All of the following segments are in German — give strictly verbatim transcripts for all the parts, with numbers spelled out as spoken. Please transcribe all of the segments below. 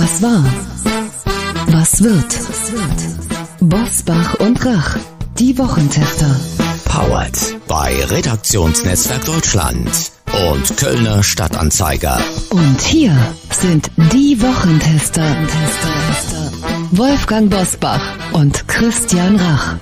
Was war? Was wird? Bosbach und Rach, die Wochentester. Powered bei Redaktionsnetzwerk Deutschland und Kölner Stadtanzeiger. Und hier sind die Wochentester. Wolfgang Bosbach und Christian Rach.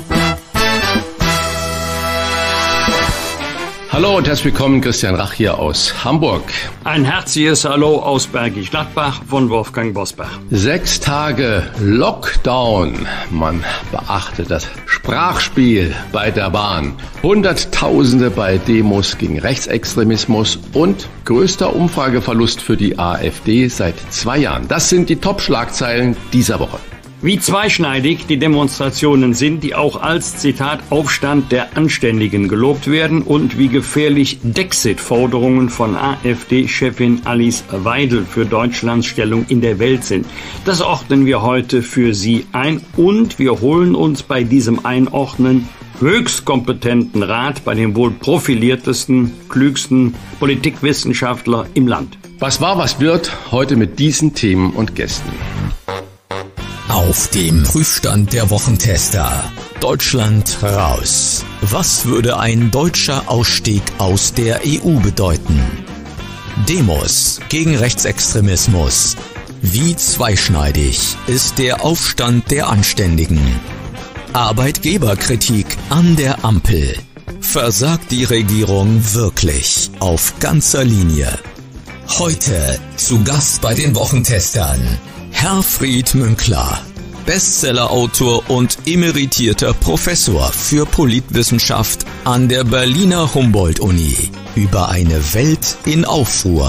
Hallo und herzlich willkommen, Christian Rach hier aus Hamburg. Ein herzliches Hallo aus Bergisch Gladbach von Wolfgang Bosbach. Sechs Tage Lockdown. Man beachte das Sprachspiel bei der Bahn. Hunderttausende bei Demos gegen Rechtsextremismus und größter Umfrageverlust für die AfD seit zwei Jahren. Das sind die Top-Schlagzeilen dieser Woche. Wie zweischneidig die Demonstrationen sind, die auch als, Zitat, Aufstand der Anständigen gelobt werden und wie gefährlich Dexit-Forderungen von AfD-Chefin Alice Weidel für Deutschlands Stellung in der Welt sind. Das ordnen wir heute für Sie ein und wir holen uns bei diesem Einordnen höchst kompetenten Rat bei dem wohl profiliertesten, klügsten Politikwissenschaftler im Land. Was war, was wird, heute mit diesen Themen und Gästen. Auf dem Prüfstand der Wochentester. Deutschland raus. Was würde ein deutscher Ausstieg aus der E U bedeuten? Demos gegen Rechtsextremismus. Wie zweischneidig ist der Aufstand der Anständigen? Arbeitgeberkritik an der Ampel. Versagt die Regierung wirklich auf ganzer Linie? Heute zu Gast bei den Wochentestern Herfried Münkler, Bestsellerautor und emeritierter Professor für Politwissenschaft an der Berliner Humboldt-Uni, über eine Welt in Aufruhr.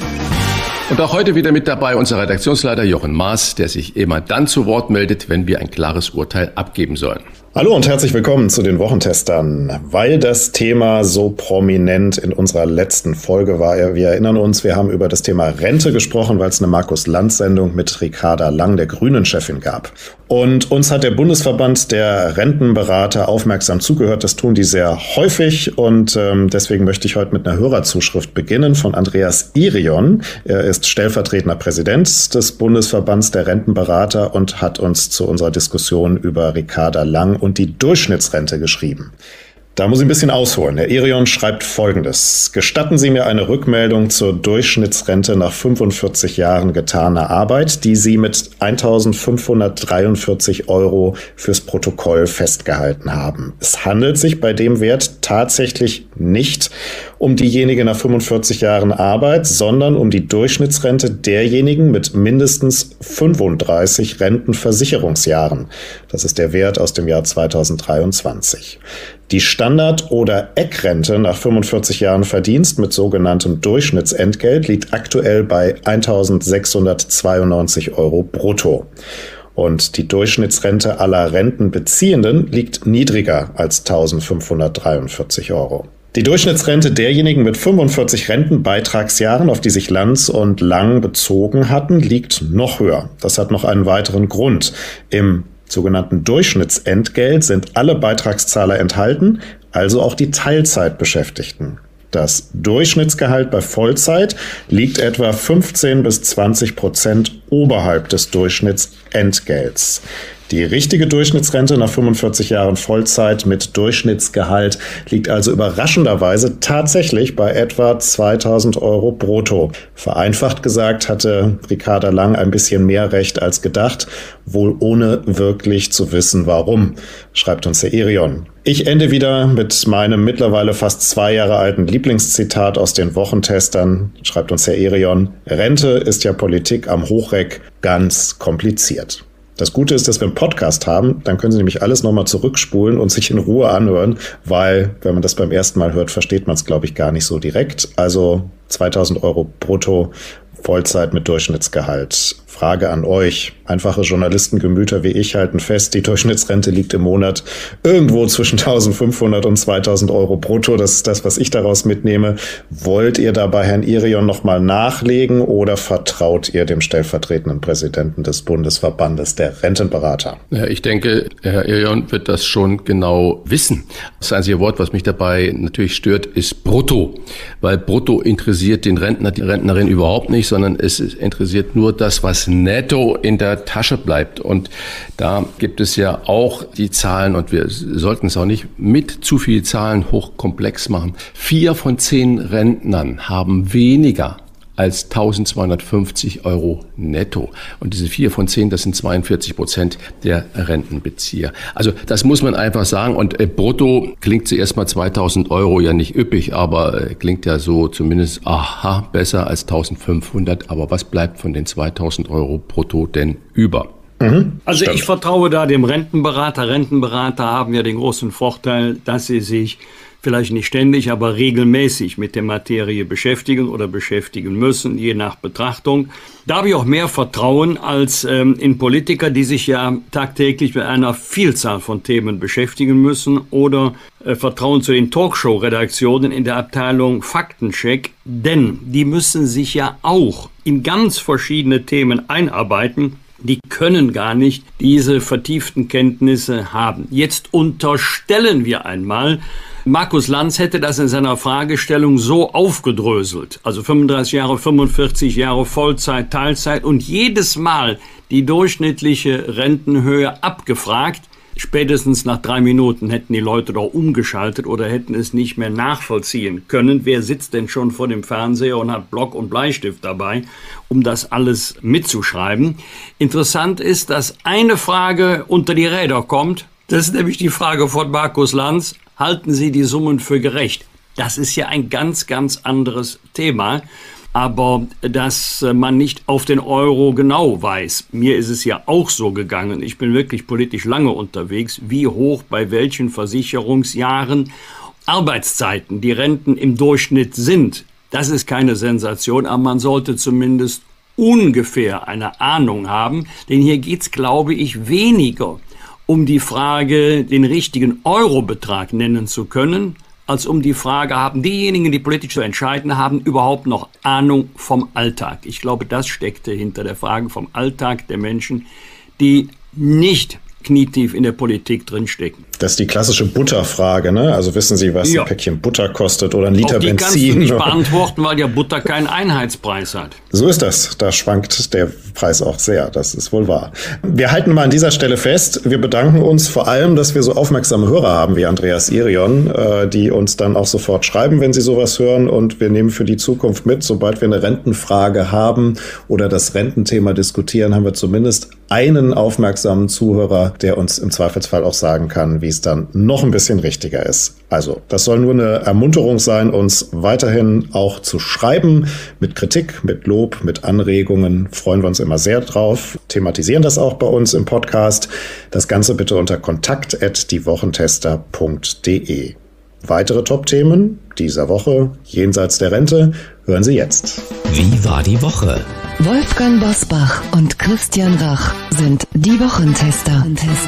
Und auch heute wieder mit dabei unser Redaktionsleiter Jochen Maas, der sich immer dann zu Wort meldet, wenn wir ein klares Urteil abgeben sollen. Hallo und herzlich willkommen zu den Wochentestern. Weil das Thema so prominent in unserer letzten Folge war, wir erinnern uns, wir haben über das Thema Rente gesprochen, weil es eine Markus-Lanz-Sendung mit Ricarda Lang, der Grünen-Chefin, gab. Und uns hat der Bundesverband der Rentenberater aufmerksam zugehört. Das tun die sehr häufig und ähm, deswegen möchte ich heute mit einer Hörerzuschrift beginnen von Andreas Irion. Er ist stellvertretender Präsident des Bundesverbands der Rentenberater und hat uns zu unserer Diskussion über Ricarda Lang und die Durchschnittsrente geschrieben. Da muss ich ein bisschen ausholen. Herr Irion schreibt Folgendes. Gestatten Sie mir eine Rückmeldung zur Durchschnittsrente nach fünfundvierzig Jahren getaner Arbeit, die Sie mit eintausendfünfhundertdreiundvierzig Euro fürs Protokoll festgehalten haben. Es handelt sich bei dem Wert tatsächlich nicht um diejenige nach fünfundvierzig Jahren Arbeit, sondern um die Durchschnittsrente derjenigen mit mindestens fünfunddreißig Rentenversicherungsjahren. Das ist der Wert aus dem Jahr zweitausenddreiundzwanzig. Die Standard- oder Eckrente nach fünfundvierzig Jahren Verdienst mit sogenanntem Durchschnittsentgelt liegt aktuell bei eintausendsechshundertzweiundneunzig Euro brutto. Und die Durchschnittsrente aller Rentenbeziehenden liegt niedriger als eintausendfünfhundertdreiundvierzig Euro. Die Durchschnittsrente derjenigen mit fünfundvierzig Rentenbeitragsjahren, auf die sich Lanz und Lang bezogen hatten, liegt noch höher. Das hat noch einen weiteren Grund. Im sogenannten Durchschnittsentgelt sind alle Beitragszahler enthalten, also auch die Teilzeitbeschäftigten. Das Durchschnittsgehalt bei Vollzeit liegt etwa fünfzehn bis zwanzig Prozent oberhalb des Durchschnittsentgelts. Die richtige Durchschnittsrente nach fünfundvierzig Jahren Vollzeit mit Durchschnittsgehalt liegt also überraschenderweise tatsächlich bei etwa zweitausend Euro brutto. Vereinfacht gesagt hatte Ricarda Lang ein bisschen mehr Recht als gedacht, wohl ohne wirklich zu wissen, warum, schreibt uns Herr Irion. Ich ende wieder mit meinem mittlerweile fast zwei Jahre alten Lieblingszitat aus den Wochentestern, schreibt uns Herr Irion. Rente ist ja Politik am Hochreck ganz kompliziert. Das Gute ist, dass wir einen Podcast haben, dann können Sie nämlich alles nochmal zurückspulen und sich in Ruhe anhören, weil, wenn man das beim ersten Mal hört, versteht man es, glaube ich, gar nicht so direkt. Also zweitausend Euro brutto, Vollzeit mit Durchschnittsgehalt. Frage an euch. Einfache Journalistengemüter wie ich halten fest, die Durchschnittsrente liegt im Monat irgendwo zwischen eintausendfünfhundert und zweitausend Euro brutto. Das ist das, was ich daraus mitnehme. Wollt ihr da bei Herrn Irion nochmal nachlegen oder vertraut ihr dem stellvertretenden Präsidenten des Bundesverbandes der Rentenberater? Ja, ich denke, Herr Irion wird das schon genau wissen. Das einzige Wort, was mich dabei natürlich stört, ist brutto. Weil brutto interessiert den Rentner, die Rentnerin überhaupt nicht, sondern es interessiert nur das, was netto in der Tasche bleibt. Und da gibt es ja auch die Zahlen, und wir sollten es auch nicht mit zu viel Zahlen hochkomplex machen. Vier von zehn Rentnern haben weniger als eintausendzweihundertfünfzig Euro netto. Und diese vier von zehn, das sind zweiundvierzig Prozent der Rentenbezieher. Also das muss man einfach sagen. Und äh, brutto klingt zuerst mal zweitausend Euro ja nicht üppig, aber äh, klingt ja so zumindest, aha, besser als eintausendfünfhundert. Aber was bleibt von den zweitausend Euro brutto denn über? Mhm, also stimmt. Ich vertraue da dem Rentenberater. Rentenberater haben ja den großen Vorteil, dass sie sich vielleicht nicht ständig, aber regelmäßig mit der Materie beschäftigen oder beschäftigen müssen, je nach Betrachtung. Da habe ich auch mehr Vertrauen als ähm, in Politiker, die sich ja tagtäglich mit einer Vielzahl von Themen beschäftigen müssen, oder äh, Vertrauen zu den Talkshow-Redaktionen in der Abteilung Faktencheck, denn die müssen sich ja auch in ganz verschiedene Themen einarbeiten. Die können gar nicht diese vertieften Kenntnisse haben. Jetzt unterstellen wir einmal, Markus Lanz hätte das in seiner Fragestellung so aufgedröselt, also fünfunddreißig Jahre, fünfundvierzig Jahre, Vollzeit, Teilzeit und jedes Mal die durchschnittliche Rentenhöhe abgefragt. Spätestens nach drei Minuten hätten die Leute doch umgeschaltet oder hätten es nicht mehr nachvollziehen können. Wer sitzt denn schon vor dem Fernseher und hat Block und Bleistift dabei, um das alles mitzuschreiben? Interessant ist, dass eine Frage unter die Räder kommt. Das ist nämlich die Frage von Markus Lanz. Halten Sie die Summen für gerecht? Das ist ja ein ganz, ganz anderes Thema. Aber dass man nicht auf den Euro genau weiß, mir ist es ja auch so gegangen, ich bin wirklich politisch lange unterwegs, wie hoch bei welchen Versicherungsjahren Arbeitszeiten die Renten im Durchschnitt sind. Das ist keine Sensation, aber man sollte zumindest ungefähr eine Ahnung haben, denn hier geht es, glaube ich, weniger um die Frage, den richtigen Eurobetrag nennen zu können, als um die Frage, haben diejenigen, die politisch zu entscheiden haben, überhaupt noch Ahnung vom Alltag? Ich glaube, das steckte hinter der Frage vom Alltag der Menschen, die nicht knietief in der Politik drinstecken. Das ist die klassische Butterfrage, ne? Also wissen Sie, was ja. ein Päckchen Butter kostet oder ein Liter Benzin? Auch die kannst du nicht beantworten, weil ja Butter keinen Einheitspreis hat. So ist das. Da schwankt der Preis auch sehr. Das ist wohl wahr. Wir halten mal an dieser Stelle fest. Wir bedanken uns vor allem, dass wir so aufmerksame Hörer haben wie Andreas Irion, die uns dann auch sofort schreiben, wenn sie sowas hören. Und wir nehmen für die Zukunft mit, sobald wir eine Rentenfrage haben oder das Rententhema diskutieren, haben wir zumindest einen aufmerksamen Zuhörer, der uns im Zweifelsfall auch sagen kann, wie es dann noch ein bisschen richtiger ist. Also, das soll nur eine Ermunterung sein, uns weiterhin auch zu schreiben, mit Kritik, mit Lob, mit Anregungen. Freuen wir uns immer sehr drauf. Thematisieren das auch bei uns im Podcast. Das Ganze bitte unter kontakt at diewochentester punkt de. Weitere Top-Themen dieser Woche jenseits der Rente hören Sie jetzt. Wie war die Woche? Wolfgang Bosbach und Christian Rach sind die Wochentester.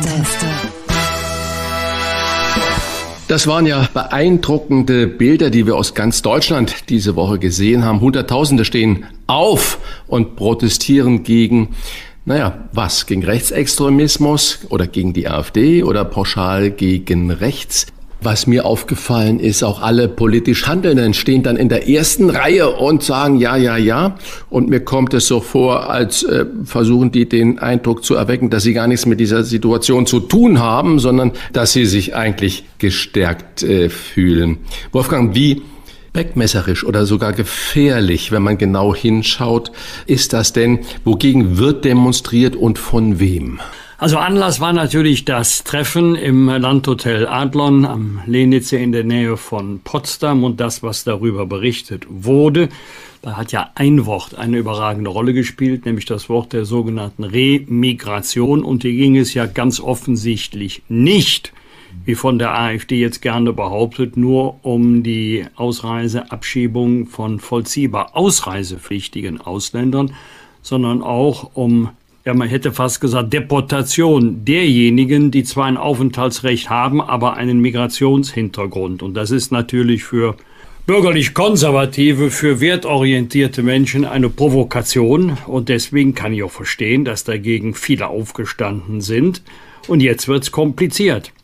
Das waren ja beeindruckende Bilder, die wir aus ganz Deutschland diese Woche gesehen haben. Hunderttausende stehen auf und protestieren gegen, naja, was? Gegen Rechtsextremismus oder gegen die AfD oder pauschal gegen rechts? Was mir aufgefallen ist, auch alle politisch Handelnden stehen dann in der ersten Reihe und sagen ja, ja, ja. Und mir kommt es so vor, als äh, versuchen die den Eindruck zu erwecken, dass sie gar nichts mit dieser Situation zu tun haben, sondern dass sie sich eigentlich gestärkt äh, fühlen. Wolfgang, wie beckmesserisch oder sogar gefährlich, wenn man genau hinschaut, ist das denn? Wogegen wird demonstriert und von wem? Also Anlass war natürlich das Treffen im Landhotel Adlon am Lenize in der Nähe von Potsdam und das, was darüber berichtet wurde. Da hat ja ein Wort eine überragende Rolle gespielt, nämlich das Wort der sogenannten Remigration. Und hier ging es ja ganz offensichtlich nicht, wie von der AfD jetzt gerne behauptet, nur um die Ausreiseabschiebung von vollziehbar ausreisepflichtigen Ausländern, sondern auch um, ja, man hätte fast gesagt, Deportation derjenigen, die zwar ein Aufenthaltsrecht haben, aber einen Migrationshintergrund. Und das ist natürlich für bürgerlich-konservative, für wertorientierte Menschen eine Provokation. Und deswegen kann ich auch verstehen, dass dagegen viele aufgestanden sind. Und jetzt wird's kompliziert.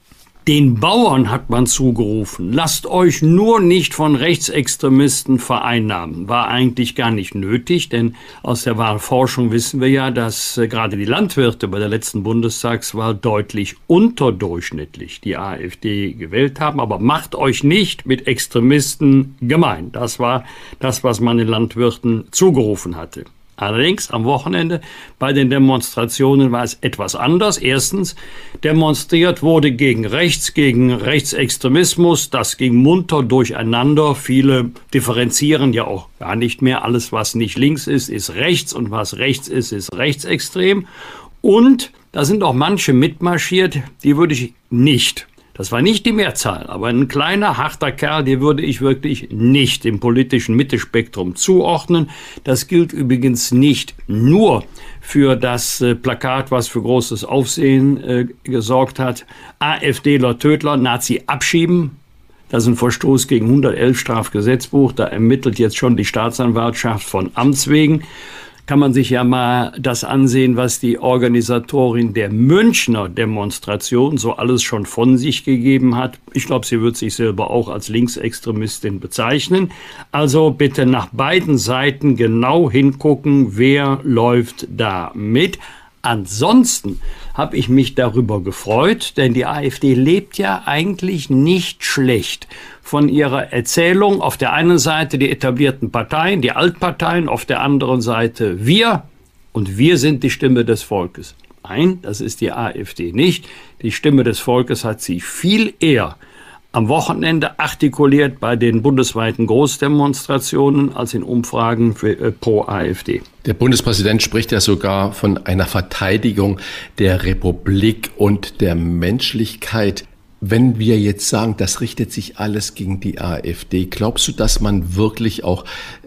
Den Bauern hat man zugerufen, lasst euch nur nicht von Rechtsextremisten vereinnahmen. War eigentlich gar nicht nötig, denn aus der Wahlforschung wissen wir ja, dass äh, gerade die Landwirte bei der letzten Bundestagswahl deutlich unterdurchschnittlich die AfD gewählt haben. Aber macht euch nicht mit Extremisten gemein. Das war das, was man den Landwirten zugerufen hatte. Allerdings am Wochenende bei den Demonstrationen war es etwas anders. Erstens, demonstriert wurde gegen Rechts, gegen Rechtsextremismus. Das ging munter durcheinander. Viele differenzieren ja auch gar nicht mehr. Alles, was nicht links ist, ist rechts und was rechts ist, ist rechtsextrem. Und da sind auch manche mitmarschiert, die würde ich nicht. Das war nicht die Mehrzahl, aber ein kleiner, harter Kerl, den würde ich wirklich nicht dem politischen Mittelspektrum zuordnen. Das gilt übrigens nicht nur für das äh, Plakat, was für großes Aufsehen äh, gesorgt hat. AfDler, Tödler, Nazi abschieben. Das ist ein Verstoß gegen hundertelf Strafgesetzbuch. Da ermittelt jetzt schon die Staatsanwaltschaft von Amts wegen. Kann man sich ja mal das ansehen, was die Organisatorin der Münchner Demonstration so alles schon von sich gegeben hat. Ich glaube, sie wird sich selber auch als Linksextremistin bezeichnen. Also bitte nach beiden Seiten genau hingucken, wer läuft da mit. Ansonsten habe ich mich darüber gefreut, denn die AfD lebt ja eigentlich nicht schlecht von ihrer Erzählung. Auf der einen Seite die etablierten Parteien, die Altparteien, auf der anderen Seite wir. Und wir sind die Stimme des Volkes. Nein, das ist die AfD nicht. Die Stimme des Volkes hat sie viel eher am Wochenende artikuliert bei den bundesweiten Großdemonstrationen als in Umfragen für, äh, pro AfD. Der Bundespräsident spricht ja sogar von einer Verteidigung der Republik und der Menschlichkeit. Wenn wir jetzt sagen, das richtet sich alles gegen die AfD, glaubst du, dass man wirklich auch,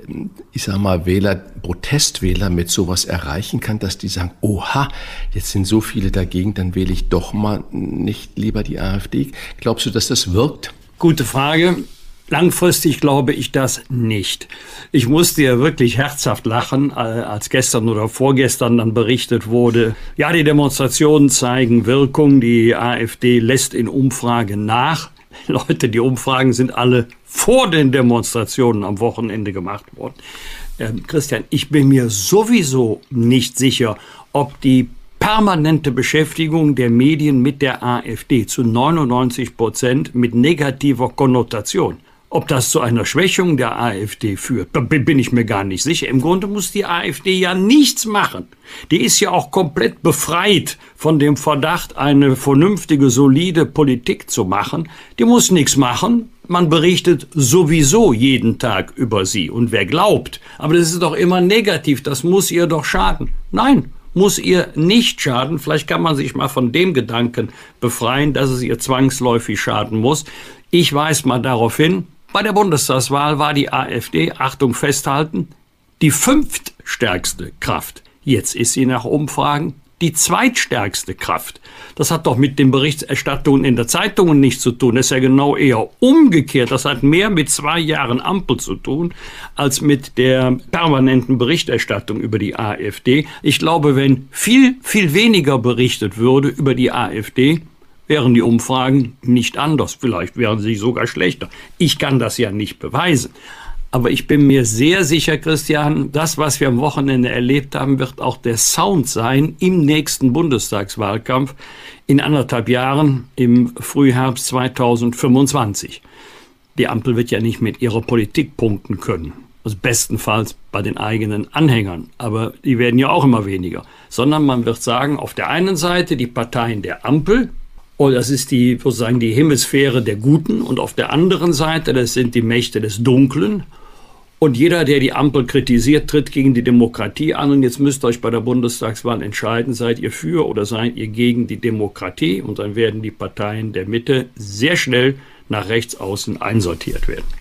ich sag mal, Wähler, Protestwähler mit sowas erreichen kann, dass die sagen, oha, jetzt sind so viele dagegen, dann wähle ich doch mal nicht lieber die AfD? Glaubst du, dass das wirkt? Gute Frage. Langfristig glaube ich das nicht. Ich musste ja wirklich herzhaft lachen, als gestern oder vorgestern dann berichtet wurde, ja, die Demonstrationen zeigen Wirkung, die AfD lässt in Umfragen nach. Leute, die Umfragen sind alle vor den Demonstrationen am Wochenende gemacht worden. Ähm, Christian, ich bin mir sowieso nicht sicher, ob die permanente Beschäftigung der Medien mit der AfD zu neunundneunzig Prozent mit negativer Konnotation, ob das zu einer Schwächung der AfD führt, da bin ich mir gar nicht sicher. Im Grunde muss die AfD ja nichts machen. Die ist ja auch komplett befreit von dem Verdacht, eine vernünftige, solide Politik zu machen. Die muss nichts machen. Man berichtet sowieso jeden Tag über sie. Und wer glaubt, aber das ist doch immer negativ, das muss ihr doch schaden. Nein, muss ihr nicht schaden. Vielleicht kann man sich mal von dem Gedanken befreien, dass es ihr zwangsläufig schaden muss. Ich weise mal darauf hin, bei der Bundestagswahl war die AfD, Achtung festhalten, die fünftstärkste Kraft. Jetzt ist sie nach Umfragen die zweitstärkste Kraft. Das hat doch mit den Berichterstattungen in der Zeitungen nichts zu tun. Das ist ja genau eher umgekehrt. Das hat mehr mit zwei Jahren Ampel zu tun, als mit der permanenten Berichterstattung über die AfD. Ich glaube, wenn viel, viel weniger berichtet würde über die AfD, wären die Umfragen nicht anders. Vielleicht wären sie sogar schlechter. Ich kann das ja nicht beweisen. Aber ich bin mir sehr sicher, Christian, das, was wir am Wochenende erlebt haben, wird auch der Sound sein im nächsten Bundestagswahlkampf in anderthalb Jahren im Frühherbst zweitausendfünfundzwanzig. Die Ampel wird ja nicht mit ihrer Politik punkten können. Also bestenfalls bei den eigenen Anhängern. Aber die werden ja auch immer weniger. Sondern man wird sagen, auf der einen Seite die Parteien der Ampel, und das ist die, sozusagen die Hemisphäre der Guten. Und auf der anderen Seite, das sind die Mächte des Dunklen. Und jeder, der die Ampel kritisiert, tritt gegen die Demokratie an. Und jetzt müsst ihr euch bei der Bundestagswahl entscheiden, seid ihr für oder seid ihr gegen die Demokratie? Und dann werden die Parteien der Mitte sehr schnell nach rechts außen einsortiert werden.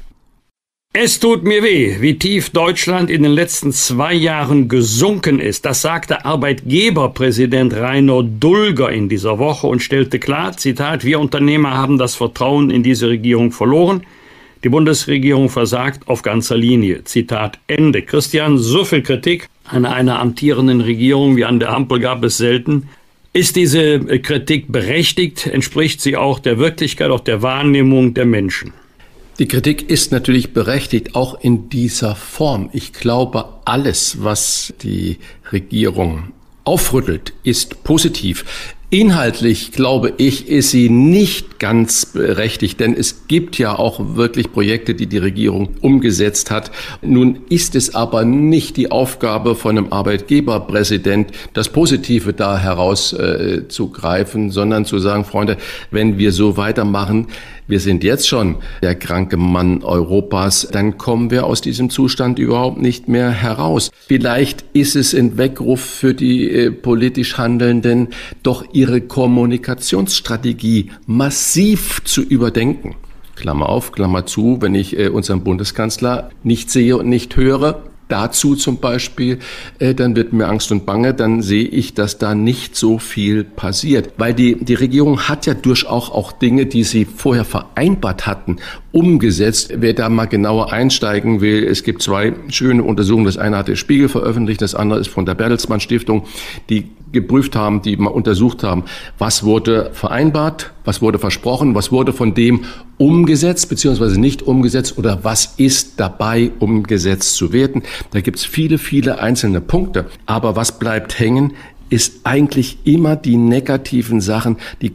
Es tut mir weh, wie tief Deutschland in den letzten zwei Jahren gesunken ist. Das sagte Arbeitgeberpräsident Rainer Dulger in dieser Woche und stellte klar, Zitat, wir Unternehmer haben das Vertrauen in diese Regierung verloren. Die Bundesregierung versagt auf ganzer Linie. Zitat Ende. Christian, so viel Kritik an einer amtierenden Regierung wie an der Ampel gab es selten. Ist diese Kritik berechtigt? Entspricht sie auch der Wirklichkeit, auch der Wahrnehmung der Menschen? Die Kritik ist natürlich berechtigt, auch in dieser Form. Ich glaube, alles, was die Regierung aufrüttelt, ist positiv. Inhaltlich, glaube ich, ist sie nicht ganz berechtigt, denn es gibt ja auch wirklich Projekte, die die Regierung umgesetzt hat. Nun ist es aber nicht die Aufgabe von einem Arbeitgeberpräsident, das Positive da herauszugreifen, äh, sondern zu sagen, Freunde, wenn wir so weitermachen, wir sind jetzt schon der kranke Mann Europas, dann kommen wir aus diesem Zustand überhaupt nicht mehr heraus. Vielleicht ist es ein Weckruf für die äh, politisch Handelnden, doch ihre Kommunikationsstrategie massiv zu überdenken. Klammer auf, Klammer zu, wenn ich äh, unseren Bundeskanzler nicht sehe und nicht höre, dazu zum Beispiel, äh, dann wird mir Angst und Bange, dann sehe ich, dass da nicht so viel passiert. Weil die, die Regierung hat ja durchaus auch Dinge, die sie vorher vereinbart hatten, umgesetzt. Wer da mal genauer einsteigen will, es gibt zwei schöne Untersuchungen. Das eine hat der Spiegel veröffentlicht, das andere ist von der Bertelsmann Stiftung, die geprüft haben, die mal untersucht haben, was wurde vereinbart, was wurde versprochen, was wurde von dem umgesetzt beziehungsweise nicht umgesetzt oder was ist dabei umgesetzt zu werden. Da gibt es viele, viele einzelne Punkte. Aber was bleibt hängen, ist eigentlich immer die negativen Sachen, die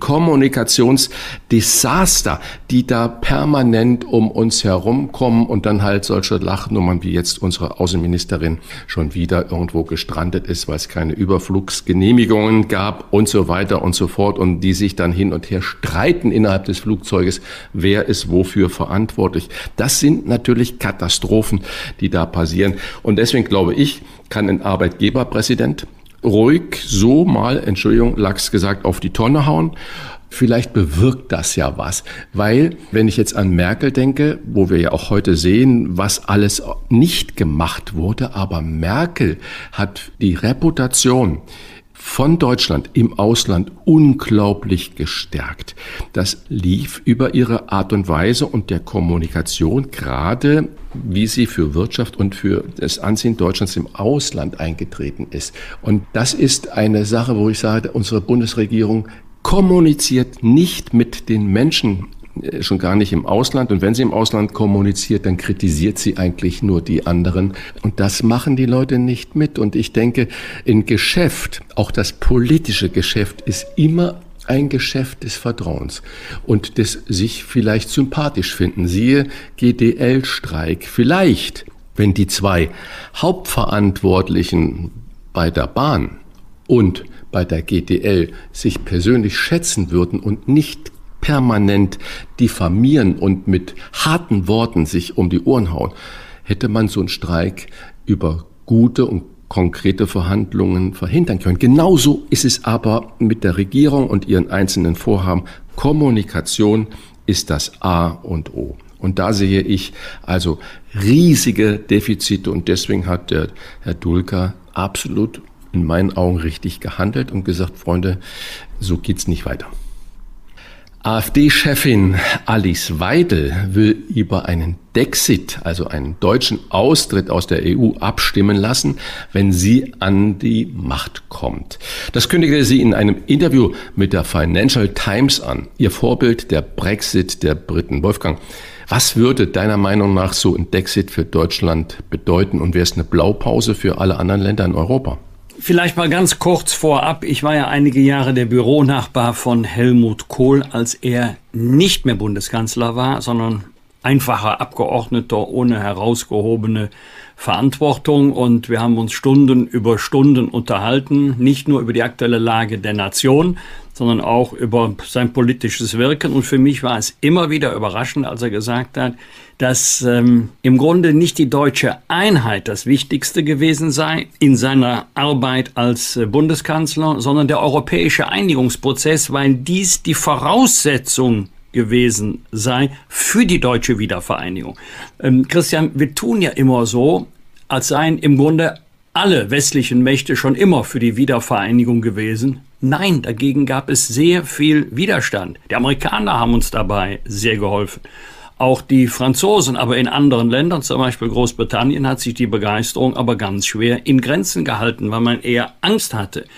Kommunikationsdesaster, die da permanent um uns herumkommen und dann halt solche Lachnummern wie jetzt unsere Außenministerin schon wieder irgendwo gestrandet ist, weil es keine Überflugsgenehmigungen gab und so weiter und so fort und die sich dann hin und her streiten innerhalb des Flugzeuges, wer ist wofür verantwortlich. Das sind natürlich Katastrophen, die da passieren und deswegen glaube ich, kann ein Arbeitgeberpräsident ruhig so mal, Entschuldigung, lax gesagt, auf die Tonne hauen. Vielleicht bewirkt das ja was, weil wenn ich jetzt an Merkel denke, wo wir ja auch heute sehen, was alles nicht gemacht wurde, aber Merkel hat die Reputation von Deutschland im Ausland unglaublich gestärkt. Das lief über ihre Art und Weise und der Kommunikation, gerade wie sie für Wirtschaft und für das Ansehen Deutschlands im Ausland eingetreten ist. Und das ist eine Sache, wo ich sage, unsere Bundesregierung kommuniziert nicht mit den Menschen, schon gar nicht im Ausland. Und wenn sie im Ausland kommuniziert, dann kritisiert sie eigentlich nur die anderen. Und das machen die Leute nicht mit. Und ich denke, in Geschäft, auch das politische Geschäft, ist immer ein Geschäft des Vertrauens und des sich vielleicht sympathisch finden. Siehe G D L-Streik. Vielleicht, wenn die zwei Hauptverantwortlichen bei der Bahn und bei der G D L sich persönlich schätzen würden und nicht permanent diffamieren und mit harten Worten sich um die Ohren hauen, hätte man so einen Streik über gute und konkrete Verhandlungen verhindern können. Genauso ist es aber mit der Regierung und ihren einzelnen Vorhaben. Kommunikation ist das A und O. Und da sehe ich also riesige Defizite und deswegen hat der Herr Dulka absolut in meinen Augen richtig gehandelt und gesagt, Freunde, so geht's nicht weiter. AfD-Chefin Alice Weidel will über einen Dexit, also einen deutschen Austritt aus der E U, abstimmen lassen, wenn sie an die Macht kommt. Das kündigte sie in einem Interview mit der Financial Times an. Ihr Vorbild, der Brexit der Briten. Wolfgang, was würde deiner Meinung nach so ein Dexit für Deutschland bedeuten und wäre es eine Blaupause für alle anderen Länder in Europa? Vielleicht mal ganz kurz vorab. Ich war ja einige Jahre der Büronachbar von Helmut Kohl, als er nicht mehr Bundeskanzler war, sondern einfacher Abgeordneter ohne herausgehobene Verantwortung. Und wir haben uns Stunden über Stunden unterhalten, nicht nur über die aktuelle Lage der Nation, sondern auch über sein politisches Wirken. Und für mich war es immer wieder überraschend, als er gesagt hat, dass ähm, im Grunde nicht die deutsche Einheit das Wichtigste gewesen sei in seiner Arbeit als äh, Bundeskanzler, sondern der europäische Einigungsprozess, weil dies die Voraussetzung gewesen sei für die deutsche Wiedervereinigung. Ähm, Christian, wir tun ja immer so, als seien im Grunde alle westlichen Mächte schon immer für die Wiedervereinigung gewesen. Nein, dagegen gab es sehr viel Widerstand. Die Amerikaner haben uns dabei sehr geholfen. Auch die Franzosen, aber in anderen Ländern, zum Beispiel Großbritannien, hat sich die Begeisterung aber ganz schwer in Grenzen gehalten, weil man eher Angst hatte.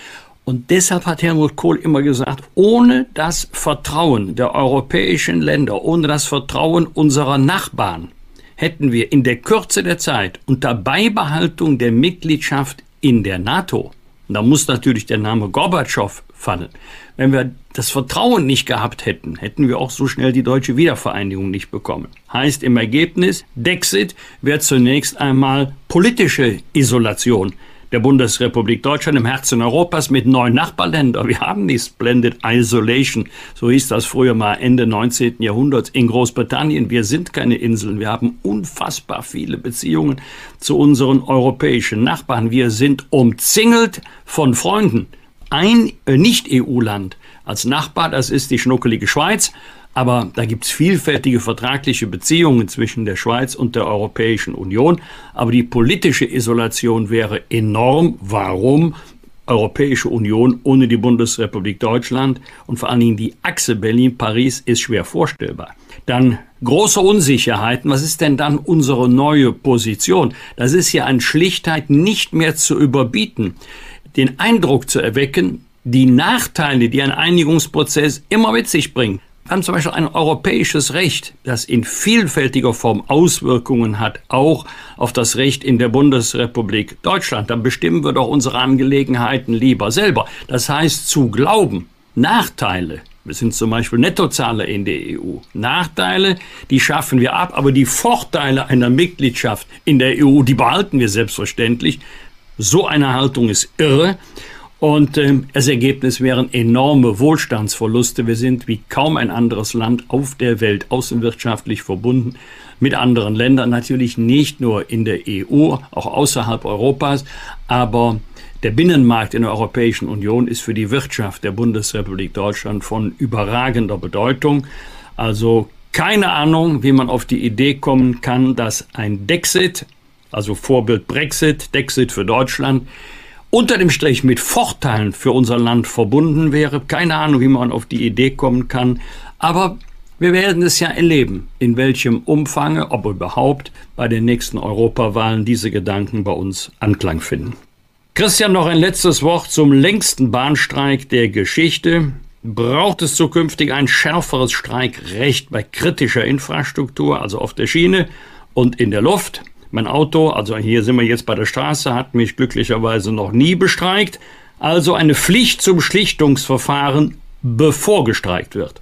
Und deshalb hat Helmut Kohl immer gesagt, ohne das Vertrauen der europäischen Länder, ohne das Vertrauen unserer Nachbarn, hätten wir in der Kürze der Zeit unter Beibehaltung der Mitgliedschaft in der NATO, und da muss natürlich der Name Gorbatschow fallen, wenn wir das Vertrauen nicht gehabt hätten, hätten wir auch so schnell die deutsche Wiedervereinigung nicht bekommen. Heißt im Ergebnis, Dexit wäre zunächst einmal politische Isolation der Bundesrepublik Deutschland im Herzen Europas mit neun Nachbarländern. Wir haben die Splendid Isolation, so hieß das früher mal Ende neunzehnten Jahrhunderts in Großbritannien. Wir sind keine Inseln, wir haben unfassbar viele Beziehungen zu unseren europäischen Nachbarn. Wir sind umzingelt von Freunden. Ein äh, Nicht-E U-Land als Nachbar, das ist die schnuckelige Schweiz. Aber da gibt's vielfältige vertragliche Beziehungen zwischen der Schweiz und der Europäischen Union. Aber die politische Isolation wäre enorm. Warum? Europäische Union ohne die Bundesrepublik Deutschland und vor allen Dingen die Achse Berlin-Paris ist schwer vorstellbar. Dann große Unsicherheiten. Was ist denn dann unsere neue Position? Das ist ja an Schlichtheit nicht mehr zu überbieten. Den Eindruck zu erwecken, die Nachteile, die ein Einigungsprozess immer mit sich bringt. Wir haben zum Beispiel ein europäisches Recht, das in vielfältiger Form Auswirkungen hat, auch auf das Recht in der Bundesrepublik Deutschland. Dann bestimmen wir doch unsere Angelegenheiten lieber selber. Das heißt, zu glauben, Nachteile, wir sind zum Beispiel Nettozahler in der E U, Nachteile, die schaffen wir ab, aber die Vorteile einer Mitgliedschaft in der E U, die behalten wir selbstverständlich. So eine Haltung ist irre. Und äh, das Ergebnis wären enorme Wohlstandsverluste. Wir sind wie kaum ein anderes Land auf der Welt außenwirtschaftlich verbunden mit anderen Ländern. Natürlich nicht nur in der E U, auch außerhalb Europas. Aber der Binnenmarkt in der Europäischen Union ist für die Wirtschaft der Bundesrepublik Deutschland von überragender Bedeutung. Also keine Ahnung, wie man auf die Idee kommen kann, dass ein Dexit, also Vorbild Brexit, Dexit für Deutschland, unter dem Strich mit Vorteilen für unser Land verbunden wäre. Keine Ahnung, wie man auf die Idee kommen kann. Aber wir werden es ja erleben, in welchem Umfange, ob überhaupt, bei den nächsten Europawahlen diese Gedanken bei uns Anklang finden. Christian, noch ein letztes Wort zum längsten Bahnstreik der Geschichte. Braucht es zukünftig ein schärferes Streikrecht bei kritischer Infrastruktur, also auf der Schiene und in der Luft? Mein Auto, also hier sind wir jetzt bei der Straße, hat mich glücklicherweise noch nie bestreikt. Also eine Pflicht zum Schlichtungsverfahren, bevor gestreikt wird.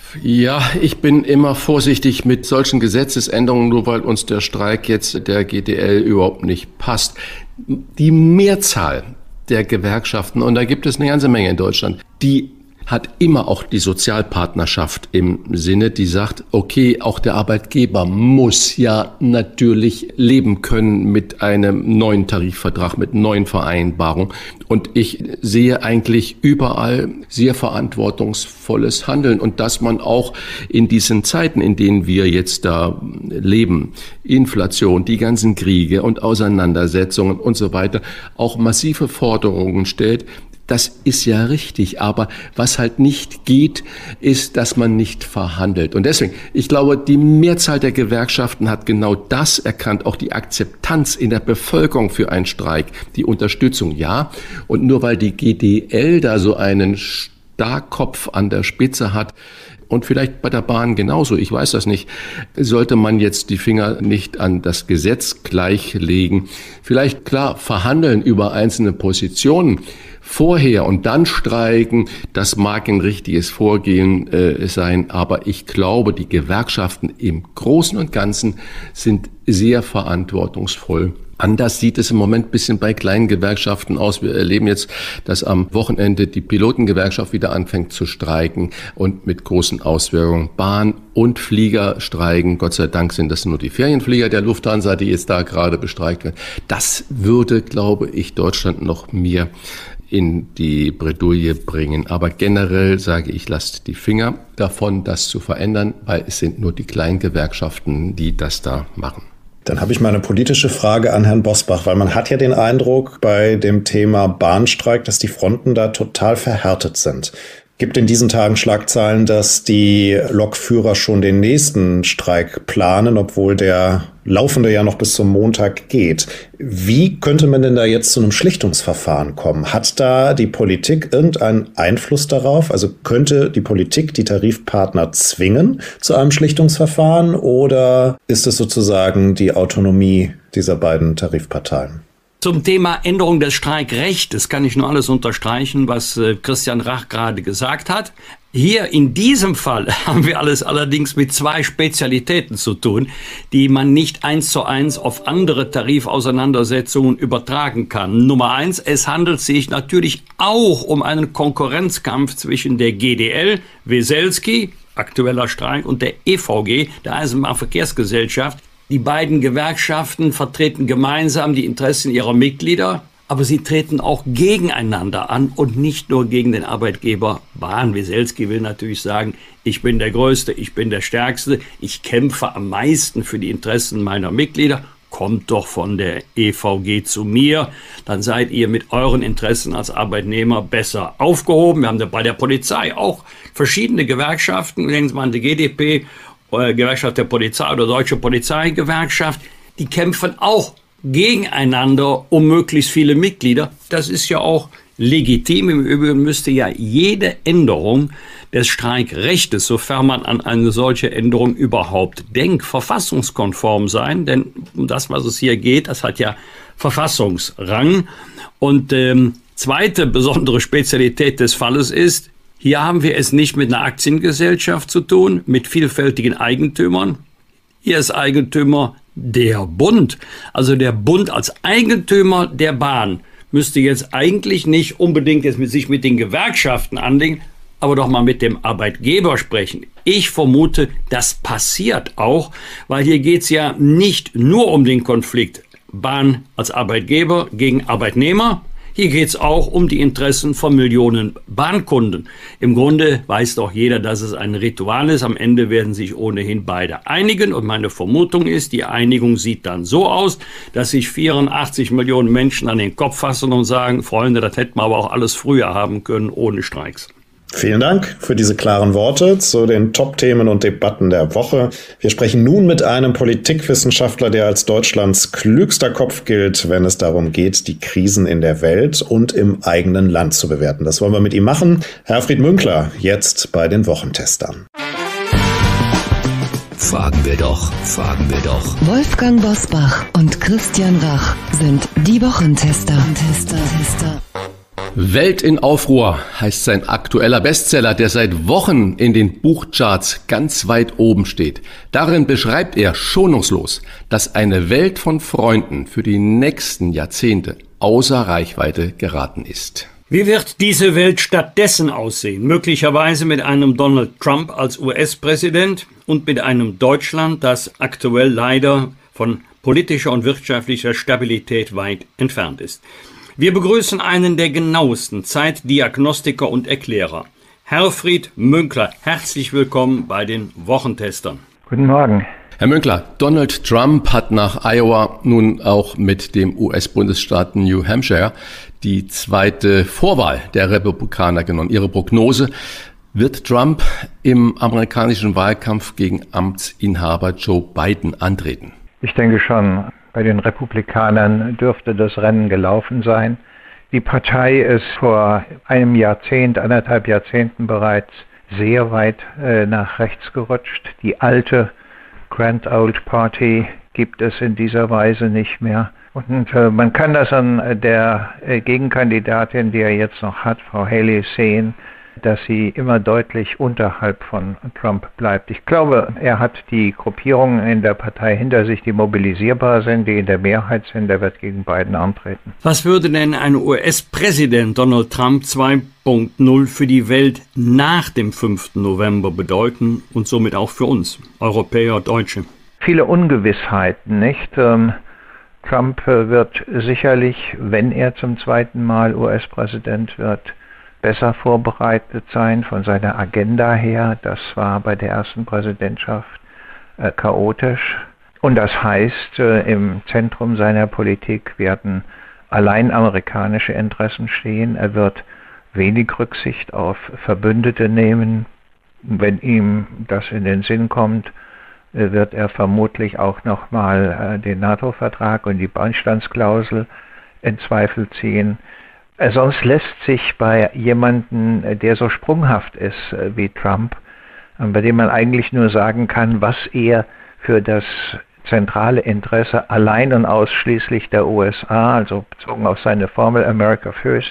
Ja, ich bin immer vorsichtig mit solchen Gesetzesänderungen, nur weil uns der Streik jetzt der G D L überhaupt nicht passt. Die Mehrzahl der Gewerkschaften, und da gibt es eine ganze Menge in Deutschland, die hat immer auch die Sozialpartnerschaft im Sinne, die sagt, okay, auch der Arbeitgeber muss ja natürlich leben können mit einem neuen Tarifvertrag, mit neuen Vereinbarungen. Und ich sehe eigentlich überall sehr verantwortungsvolles Handeln und dass man auch in diesen Zeiten, in denen wir jetzt da leben, Inflation, die ganzen Kriege und Auseinandersetzungen und so weiter, auch massive Forderungen stellt. Das ist ja richtig, aber was halt nicht geht, ist, dass man nicht verhandelt. Und deswegen, ich glaube, die Mehrzahl der Gewerkschaften hat genau das erkannt, auch die Akzeptanz in der Bevölkerung für einen Streik, die Unterstützung, ja. Und nur weil die G D L da so einen Starrkopf an der Spitze hat, und vielleicht bei der Bahn genauso, ich weiß das nicht, sollte man jetzt die Finger nicht an das Gesetz gleichlegen. Vielleicht klar verhandeln über einzelne Positionen vorher und dann streiken, das mag ein richtiges Vorgehen äh, sein, aber ich glaube, die Gewerkschaften im Großen und Ganzen sind sehr verantwortungsvoll. Anders sieht es im Moment ein bisschen bei kleinen Gewerkschaften aus. Wir erleben jetzt, dass am Wochenende die Pilotengewerkschaft wieder anfängt zu streiken und mit großen Auswirkungen. Bahn und Flieger streiken. Gott sei Dank sind das nur die Ferienflieger der Lufthansa, die jetzt da gerade bestreikt werden. Das würde, glaube ich, Deutschland noch mehr in die Bredouille bringen. Aber generell sage ich, lasst die Finger davon, das zu verändern, weil es sind nur die kleinen Gewerkschaften, die das da machen. Dann habe ich mal eine politische Frage an Herrn Bosbach, weil man hat ja den Eindruck bei dem Thema Bahnstreik, dass die Fronten da total verhärtet sind. Gibt in diesen Tagen Schlagzeilen, dass die Lokführer schon den nächsten Streik planen, obwohl der laufende ja noch bis zum Montag geht. Wie könnte man denn da jetzt zu einem Schlichtungsverfahren kommen? Hat da die Politik irgendeinen Einfluss darauf? Also könnte die Politik die Tarifpartner zwingen zu einem Schlichtungsverfahren oder ist es sozusagen die Autonomie dieser beiden Tarifparteien? Zum Thema Änderung des Streikrechtes kann ich nur alles unterstreichen, was äh, Christian Rach gerade gesagt hat. Hier in diesem Fall haben wir alles allerdings mit zwei Spezialitäten zu tun, die man nicht eins zu eins auf andere Tarifauseinandersetzungen übertragen kann. Nummer eins, es handelt sich natürlich auch um einen Konkurrenzkampf zwischen der G D L, Weselski, aktueller Streik, und der E V G, der Eisenbahnverkehrsgesellschaft. Die beiden Gewerkschaften vertreten gemeinsam die Interessen ihrer Mitglieder, aber sie treten auch gegeneinander an und nicht nur gegen den Arbeitgeber Bahn. Weselski will natürlich sagen, ich bin der Größte, ich bin der Stärkste, ich kämpfe am meisten für die Interessen meiner Mitglieder. Kommt doch von der E V G zu mir, dann seid ihr mit euren Interessen als Arbeitnehmer besser aufgehoben. Wir haben da bei der Polizei auch verschiedene Gewerkschaften, denken Sie mal an die G D P, Gewerkschaft der Polizei oder Deutsche Polizeigewerkschaft, die kämpfen auch gegeneinander um möglichst viele Mitglieder. Das ist ja auch legitim. Im Übrigen müsste ja jede Änderung des Streikrechtes, sofern man an eine solche Änderung überhaupt denkt, verfassungskonform sein. Denn um das, was es hier geht, das hat ja Verfassungsrang. Und ähm, zweite besondere Spezialität des Falles ist, hier haben wir es nicht mit einer Aktiengesellschaft zu tun, mit vielfältigen Eigentümern. Hier ist Eigentümer der Bund. Also der Bund als Eigentümer der Bahn müsste jetzt eigentlich nicht unbedingt jetzt mit sich mit den Gewerkschaften anlegen, aber doch mal mit dem Arbeitgeber sprechen. Ich vermute, das passiert auch, weil hier geht es ja nicht nur um den Konflikt Bahn als Arbeitgeber gegen Arbeitnehmer. Hier geht es auch um die Interessen von Millionen Bahnkunden. Im Grunde weiß doch jeder, dass es ein Ritual ist. Am Ende werden sich ohnehin beide einigen. Und meine Vermutung ist, die Einigung sieht dann so aus, dass sich vierundachtzig Millionen Menschen an den Kopf fassen und sagen, Freunde, das hätten wir aber auch alles früher haben können, ohne Streiks. Vielen Dank für diese klaren Worte zu den Top-Themen und Debatten der Woche. Wir sprechen nun mit einem Politikwissenschaftler, der als Deutschlands klügster Kopf gilt, wenn es darum geht, die Krisen in der Welt und im eigenen Land zu bewerten. Das wollen wir mit ihm machen. Herfried Münkler, jetzt bei den Wochentestern. Fragen wir doch, fragen wir doch. Wolfgang Bosbach und Christian Rach sind die Wochentester. Tester, Tester. Welt in Aufruhr heißt sein aktueller Bestseller, der seit Wochen in den Buchcharts ganz weit oben steht. Darin beschreibt er schonungslos, dass eine Welt von Freunden für die nächsten Jahrzehnte außer Reichweite geraten ist. Wie wird diese Welt stattdessen aussehen? Möglicherweise mit einem Donald Trump als U S-Präsident und mit einem Deutschland, das aktuell leider von politischer und wirtschaftlicher Stabilität weit entfernt ist. Wir begrüßen einen der genauesten Zeitdiagnostiker und Erklärer, Herfried Münkler. Herzlich willkommen bei den Wochentestern. Guten Morgen. Herr Münkler, Donald Trump hat nach Iowa nun auch mit dem U S-Bundesstaat New Hampshire die zweite Vorwahl der Republikaner genommen. Ihre Prognose: Wird Trump im amerikanischen Wahlkampf gegen Amtsinhaber Joe Biden antreten? Ich denke schon. Bei den Republikanern dürfte das Rennen gelaufen sein. Die Partei ist vor einem Jahrzehnt, anderthalb Jahrzehnten bereits sehr weit äh, nach rechts gerutscht. Die alte Grand Old Party gibt es in dieser Weise nicht mehr. Und äh, man kann das an der äh, Gegenkandidatin, die er jetzt noch hat, Frau Haley, sehen, dass sie immer deutlich unterhalb von Trump bleibt. Ich glaube, er hat die Gruppierungen in der Partei hinter sich, die mobilisierbar sind, die in der Mehrheit sind. Er wird gegen Biden antreten. Was würde denn ein U S-Präsident Donald Trump zwei Punkt null für die Welt nach dem fünften November bedeuten und somit auch für uns, Europäer, Deutsche? Viele Ungewissheiten, nicht? Ähm, Trump wird sicherlich, wenn er zum zweiten Mal U S-Präsident wird, besser vorbereitet sein von seiner Agenda her. Das war bei der ersten Präsidentschaft äh, chaotisch. Und das heißt, äh, im Zentrum seiner Politik werden allein amerikanische Interessen stehen. Er wird wenig Rücksicht auf Verbündete nehmen. Wenn ihm das in den Sinn kommt, wird er vermutlich auch nochmal den NATO-Vertrag und die Beistandsklausel in Zweifel ziehen. Sonst lässt sich bei jemandem, der so sprunghaft ist wie Trump, bei dem man eigentlich nur sagen kann, was er für das zentrale Interesse allein und ausschließlich der U S A, also bezogen auf seine Formel America First,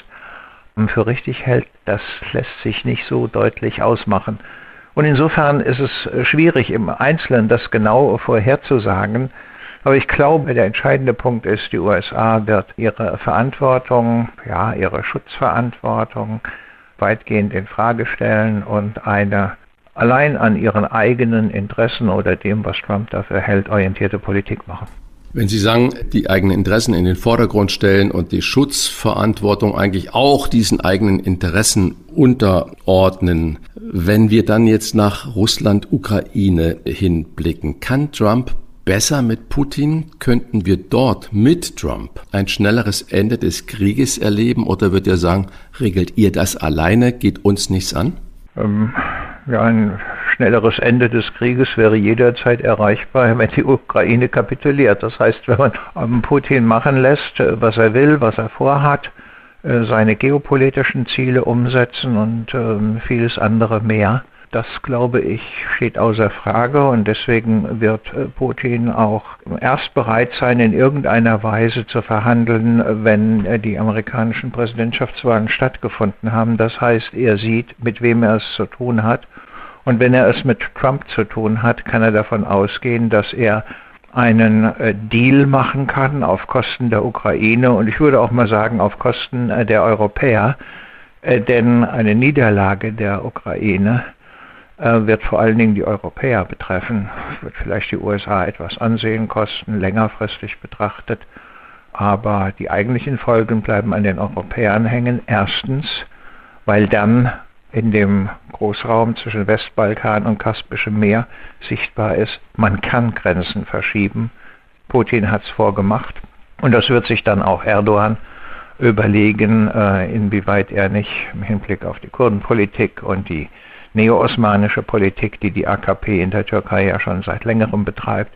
für richtig hält, das lässt sich nicht so deutlich ausmachen. Und insofern ist es schwierig, im Einzelnen das genau vorherzusagen. Aber ich glaube, der entscheidende Punkt ist, die U S A wird ihre Verantwortung, ja, ihre Schutzverantwortung weitgehend in Frage stellen und eine allein an ihren eigenen Interessen oder dem, was Trump dafür hält, orientierte Politik machen. Wenn Sie sagen, die eigenen Interessen in den Vordergrund stellen und die Schutzverantwortung eigentlich auch diesen eigenen Interessen unterordnen, wenn wir dann jetzt nach Russland, Ukraine hinblicken, kann Trump besser mit Putin? Könnten wir dort mit Trump ein schnelleres Ende des Krieges erleben oder wird er sagen, regelt ihr das alleine, geht uns nichts an? Ähm, ja, ein schnelleres Ende des Krieges wäre jederzeit erreichbar, wenn die Ukraine kapituliert. Das heißt, wenn man Putin machen lässt, was er will, was er vorhat, seine geopolitischen Ziele umsetzen und ähm, vieles andere mehr, das, glaube ich, steht außer Frage und deswegen wird Putin auch erst bereit sein, in irgendeiner Weise zu verhandeln, wenn die amerikanischen Präsidentschaftswahlen stattgefunden haben. Das heißt, er sieht, mit wem er es zu tun hat. Und wenn er es mit Trump zu tun hat, kann er davon ausgehen, dass er einen Deal machen kann auf Kosten der Ukraine und ich würde auch mal sagen auf Kosten der Europäer, denn eine Niederlage der Ukraine wird vor allen Dingen die Europäer betreffen, wird vielleicht die U S A etwas Ansehen kosten, längerfristig betrachtet, aber die eigentlichen Folgen bleiben an den Europäern hängen. Erstens, weil dann in dem Großraum zwischen Westbalkan und Kaspischem Meer sichtbar ist, man kann Grenzen verschieben. Putin hat es vorgemacht und das wird sich dann auch Erdogan überlegen, inwieweit er nicht im Hinblick auf die Kurdenpolitik und die neo-osmanische Politik, die die A K P in der Türkei ja schon seit längerem betreibt,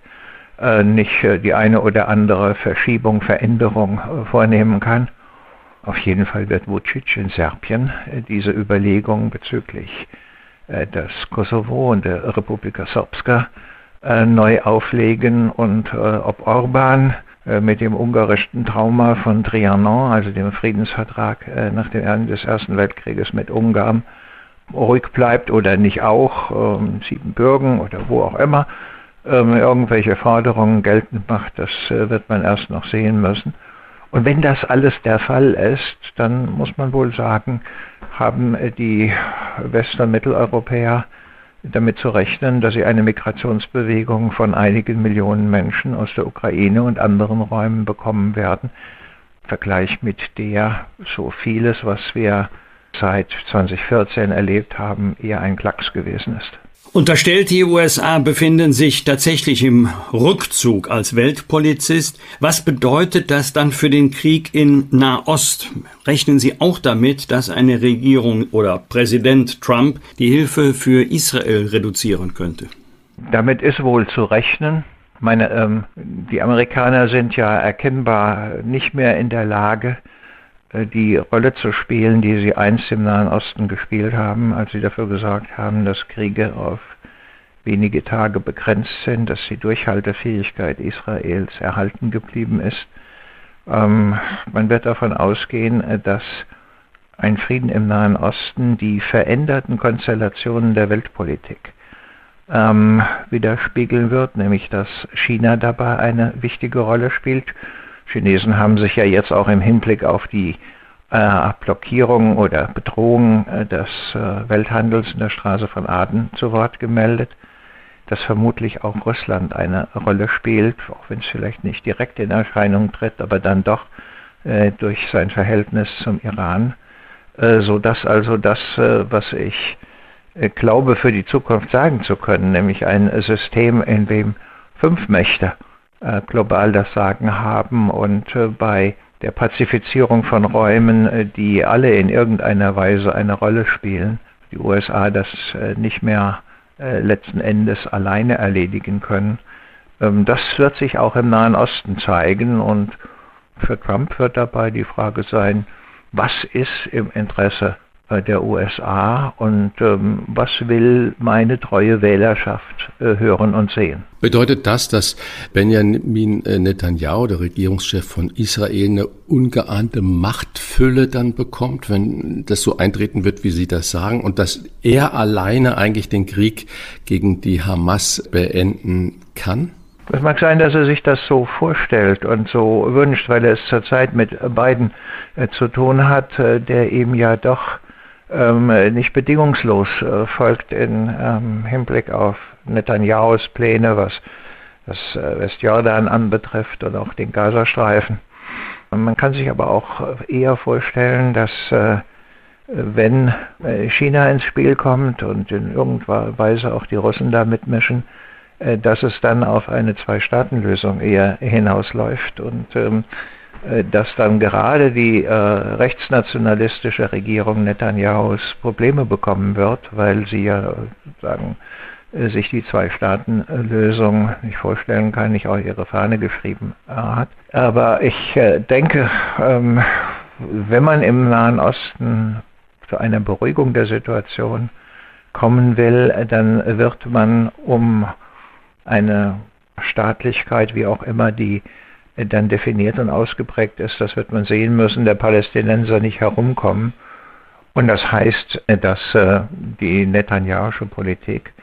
nicht die eine oder andere Verschiebung, Veränderung vornehmen kann. Auf jeden Fall wird Vučić in Serbien diese Überlegungen bezüglich des Kosovo und der Republika Srpska neu auflegen und ob Orban mit dem ungarischen Trauma von Trianon, also dem Friedensvertrag nach dem Ende des Ersten Weltkrieges mit Ungarn, ruhig bleibt oder nicht auch, ähm, Siebenbürgen oder wo auch immer, ähm, irgendwelche Forderungen geltend macht, das äh, wird man erst noch sehen müssen. Und wenn das alles der Fall ist, dann muss man wohl sagen, haben äh, die West- und Mitteleuropäer damit zu rechnen, dass sie eine Migrationsbewegung von einigen Millionen Menschen aus der Ukraine und anderen Räumen bekommen werden. Im Vergleich mit der so vieles, was wir seit zweitausendvierzehn erlebt haben, eher ein Klacks gewesen ist. Unterstellt, die U S A befinden sich tatsächlich im Rückzug als Weltpolizist. Was bedeutet das dann für den Krieg in Nahost? Rechnen Sie auch damit, dass eine Regierung oder Präsident Trump die Hilfe für Israel reduzieren könnte? Damit ist wohl zu rechnen. Meine, ähm, die Amerikaner sind ja erkennbar nicht mehr in der Lage, die Rolle zu spielen, die sie einst im Nahen Osten gespielt haben, als sie dafür gesorgt haben, dass Kriege auf wenige Tage begrenzt sind, dass die Durchhaltefähigkeit Israels erhalten geblieben ist. Ähm, man wird davon ausgehen, dass ein Frieden im Nahen Osten die veränderten Konstellationen der Weltpolitik ähm, widerspiegeln wird, nämlich dass China dabei eine wichtige Rolle spielt. Chinesen haben sich ja jetzt auch im Hinblick auf die äh, Blockierung oder Bedrohung äh, des äh, Welthandels in der Straße von Aden zu Wort gemeldet, dass vermutlich auch Russland eine Rolle spielt, auch wenn es vielleicht nicht direkt in Erscheinung tritt, aber dann doch äh, durch sein Verhältnis zum Iran, äh, sodass also das, äh, was ich äh, glaube für die Zukunft sagen zu können, nämlich ein System, in dem fünf Mächte global das Sagen haben und äh, bei der Pazifizierung von Räumen, äh, die alle in irgendeiner Weise eine Rolle spielen, die U S A das äh, nicht mehr äh, letzten Endes alleine erledigen können. Ähm, das wird sich auch im Nahen Osten zeigen, und für Trump wird dabei die Frage sein, was ist im Interesse äh, der U S A und ähm, was will meine treue Wählerschaft äh, hören und sehen. Bedeutet das, dass Benjamin Netanyahu, der Regierungschef von Israel, eine ungeahnte Machtfülle dann bekommt, wenn das so eintreten wird, wie Sie das sagen, und dass er alleine eigentlich den Krieg gegen die Hamas beenden kann? Es mag sein, dass er sich das so vorstellt und so wünscht, weil er es zurzeit mit Biden äh, zu tun hat, äh, der ihm ja doch ähm, nicht bedingungslos äh, folgt in ähm, Hinblick auf Netanyahus Pläne, was das äh, Westjordan anbetrifft und auch den Gazastreifen. Und man kann sich aber auch eher vorstellen, dass äh, wenn äh, China ins Spiel kommt und in irgendeiner Weise auch die Russen da mitmischen, dass es dann auf eine Zwei-Staaten-Lösung eher hinausläuft und ähm, dass dann gerade die äh, rechtsnationalistische Regierung Netanyahus Probleme bekommen wird, weil sie ja sagen, sich die Zwei-Staaten-Lösung nicht vorstellen kann, nicht auch ihre Fahne geschrieben äh, hat. Aber ich äh, denke, ähm, wenn man im Nahen Osten zu einer Beruhigung der Situation kommen will, dann wird man um eine Staatlichkeit, wie auch immer die dann definiert und ausgeprägt ist, das wird man sehen müssen, der Palästinenser nicht herumkommen. Und das heißt, dass äh, die Netanyahu'sche Politik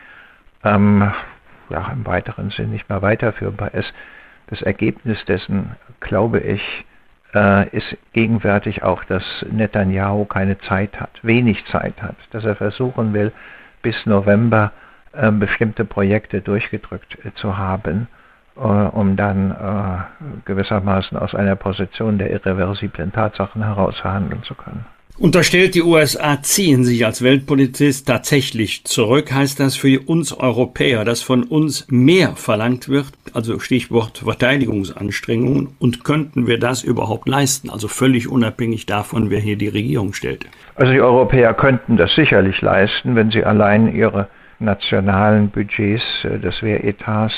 ähm, ja, im weiteren Sinn nicht mehr weiterführbar ist. Das Ergebnis dessen, glaube ich, äh, ist gegenwärtig auch, dass Netanyahu keine Zeit hat, wenig Zeit hat, dass er versuchen will, bis November äh, bestimmte Projekte durchgedrückt äh, zu haben, äh, um dann äh, gewissermaßen aus einer Position der irreversiblen Tatsachen heraus handeln zu können. Unterstellt, die U S A ziehen sich als Weltpolizist tatsächlich zurück, heißt das für uns Europäer, dass von uns mehr verlangt wird, also Stichwort Verteidigungsanstrengungen, und könnten wir das überhaupt leisten, also völlig unabhängig davon, wer hier die Regierung stellt? Also die Europäer könnten das sicherlich leisten, wenn sie allein ihre nationalen Budgets äh, des Wehretats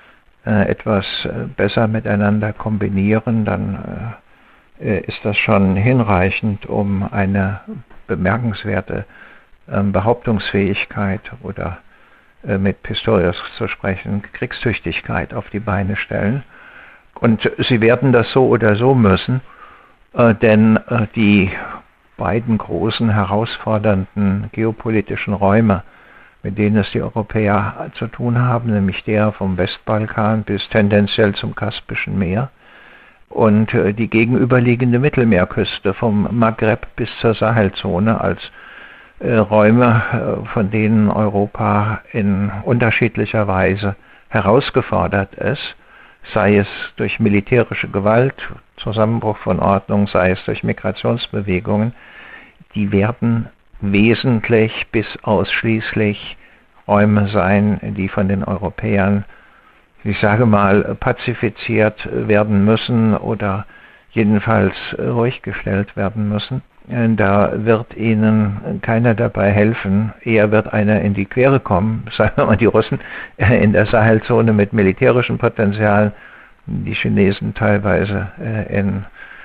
äh, etwas äh, besser miteinander kombinieren, dann äh, ist das schon hinreichend, um eine bemerkenswerte äh, Behauptungsfähigkeit oder äh, mit Pistorius zu sprechen, Kriegstüchtigkeit auf die Beine stellen. Und sie werden das so oder so müssen, äh, denn äh, die beiden großen herausfordernden geopolitischen Räume, mit denen es die Europäer zu tun haben, nämlich der vom Westbalkan bis tendenziell zum Kaspischen Meer, und die gegenüberliegende Mittelmeerküste vom Maghreb bis zur Sahelzone als äh, Räume, äh, von denen Europa in unterschiedlicher Weise herausgefordert ist, sei es durch militärische Gewalt, Zusammenbruch von Ordnung, sei es durch Migrationsbewegungen, die werden wesentlich bis ausschließlich Räume sein, die von den Europäern, ich sage mal, pazifiziert werden müssen oder jedenfalls ruhig gestellt werden müssen. Da wird ihnen keiner dabei helfen. Eher wird einer in die Quere kommen, sagen wir mal die Russen in der Sahelzone mit militärischem Potenzial, die Chinesen teilweise in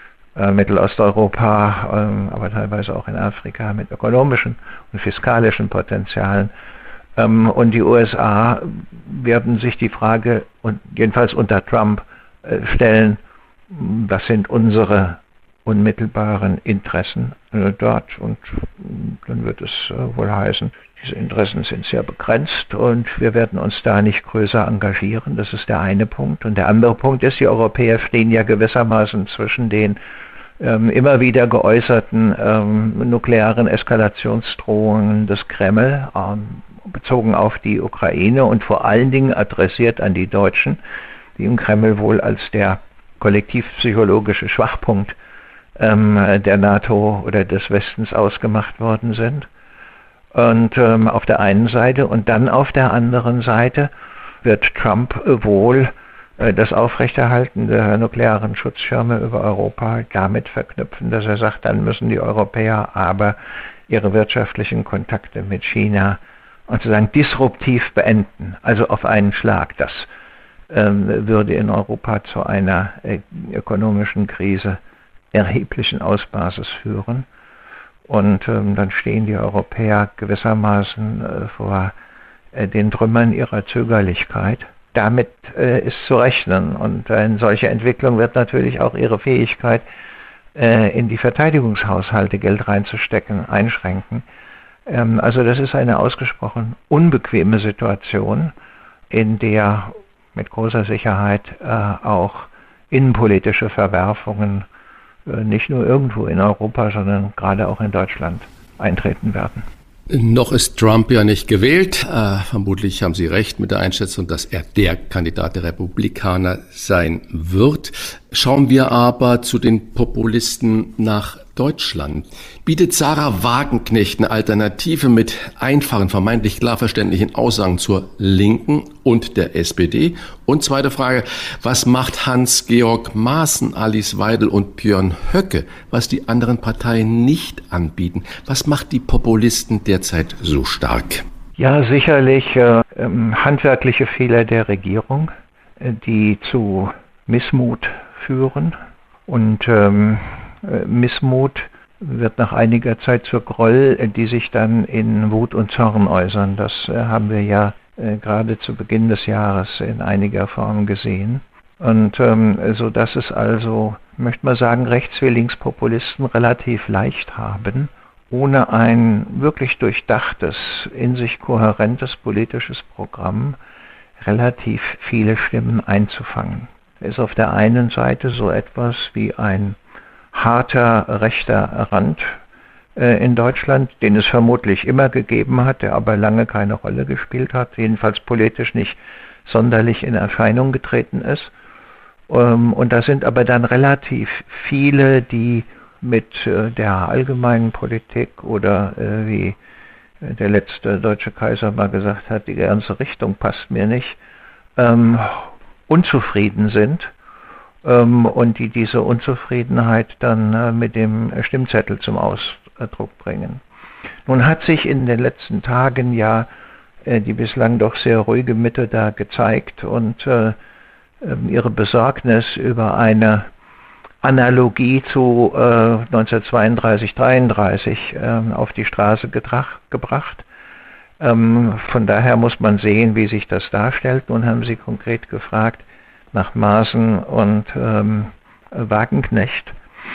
Mittelosteuropa, aber teilweise auch in Afrika mit ökonomischen und fiskalischen Potenzialen. Und die U S A werden sich die Frage, und jedenfalls unter Trump, stellen, was sind unsere unmittelbaren Interessen dort? Und dann wird es wohl heißen, diese Interessen sind sehr begrenzt und wir werden uns da nicht größer engagieren. Das ist der eine Punkt. Und der andere Punkt ist, die Europäer stehen ja gewissermaßen zwischen den ähm, immer wieder geäußerten ähm, nuklearen Eskalationsdrohungen des Kreml, ähm, bezogen auf die Ukraine und vor allen Dingen adressiert an die Deutschen, die im Kreml wohl als der kollektivpsychologische Schwachpunkt ähm, der NATO oder des Westens ausgemacht worden sind. Und ähm, auf der einen Seite und dann auf der anderen Seite wird Trump wohl äh, das Aufrechterhalten der nuklearen Schutzschirme über Europa damit verknüpfen, dass er sagt, dann müssen die Europäer aber ihre wirtschaftlichen Kontakte mit China und sozusagen disruptiv beenden, also auf einen Schlag. Das ähm, würde in Europa zu einer äh, ökonomischen Krise erheblichen Ausmaßes führen. Und ähm, dann stehen die Europäer gewissermaßen äh, vor äh, den Trümmern ihrer Zögerlichkeit. Damit äh, ist zu rechnen. Und eine solche Entwicklung wird natürlich auch ihre Fähigkeit, äh, in die Verteidigungshaushalte Geld reinzustecken, einschränken. Ähm, also das ist eine ausgesprochen unbequeme Situation, in der mit großer Sicherheit äh, auch innenpolitische Verwerfungen äh, nicht nur irgendwo in Europa, sondern gerade auch in Deutschland eintreten werden. Noch ist Trump ja nicht gewählt. Äh, vermutlich haben Sie recht mit der Einschätzung, dass er der Kandidat der Republikaner sein wird. Schauen wir aber zu den Populisten nach Deutschland. Bietet Sarah Wagenknecht eine Alternative mit einfachen, vermeintlich klar verständlichen Aussagen zur Linken und der S P D? Und zweite Frage, was macht Hans-Georg Maaßen, Alice Weidel und Björn Höcke, was die anderen Parteien nicht anbieten? Was macht die Populisten derzeit so stark? Ja, sicherlich äh, handwerkliche Fehler der Regierung, äh, die zu Missmut führen. Und ähm, Missmut wird nach einiger Zeit zur Groll, die sich dann in Wut und Zorn äußern. Das äh, haben wir ja äh, gerade zu Beginn des Jahres in einiger Form gesehen. Und ähm, so dass es also, möchte man sagen, Rechts- wie Linkspopulisten relativ leicht haben, ohne ein wirklich durchdachtes, in sich kohärentes politisches Programm relativ viele Stimmen einzufangen. Es ist auf der einen Seite so etwas wie ein harter rechter Rand äh, in Deutschland, den es vermutlich immer gegeben hat, der aber lange keine Rolle gespielt hat, jedenfalls politisch nicht sonderlich in Erscheinung getreten ist. Ähm, und da sind aber dann relativ viele, die mit äh, der allgemeinen Politik oder äh, wie der letzte deutsche Kaiser mal gesagt hat, die ganze Richtung passt mir nicht, ähm, unzufrieden sind. Und die diese Unzufriedenheit dann äh, mit dem Stimmzettel zum Ausdruck bringen. Nun hat sich in den letzten Tagen ja äh, die bislang doch sehr ruhige Mitte da gezeigt und äh, ihre Besorgnis über eine Analogie zu äh, neunzehnhundertzweiunddreißig dreiunddreißig äh, auf die Straße getrach, gebracht. Ähm, von daher muss man sehen, wie sich das darstellt. Nun haben Sie konkret gefragt nach Maaßen und ähm, Wagenknecht.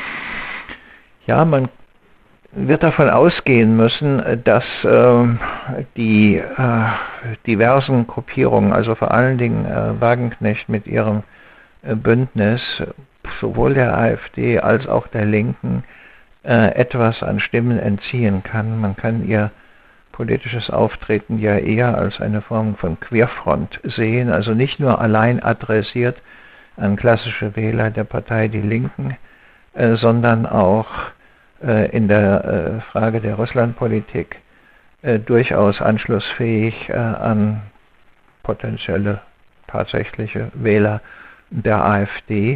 Ja, man wird davon ausgehen müssen, dass äh, die äh, diversen Gruppierungen, also vor allen Dingen äh, Wagenknecht mit ihrem äh, Bündnis, sowohl der AfD als auch der Linken, äh, etwas an Stimmen entziehen kann. Man kann ihr politisches Auftreten ja eher als eine Form von Querfront sehen, also nicht nur allein adressiert an klassische Wähler der Partei Die Linken, äh, sondern auch äh, in der äh, Frage der Russlandpolitik äh, durchaus anschlussfähig äh, an potenzielle, tatsächliche Wähler der AfD.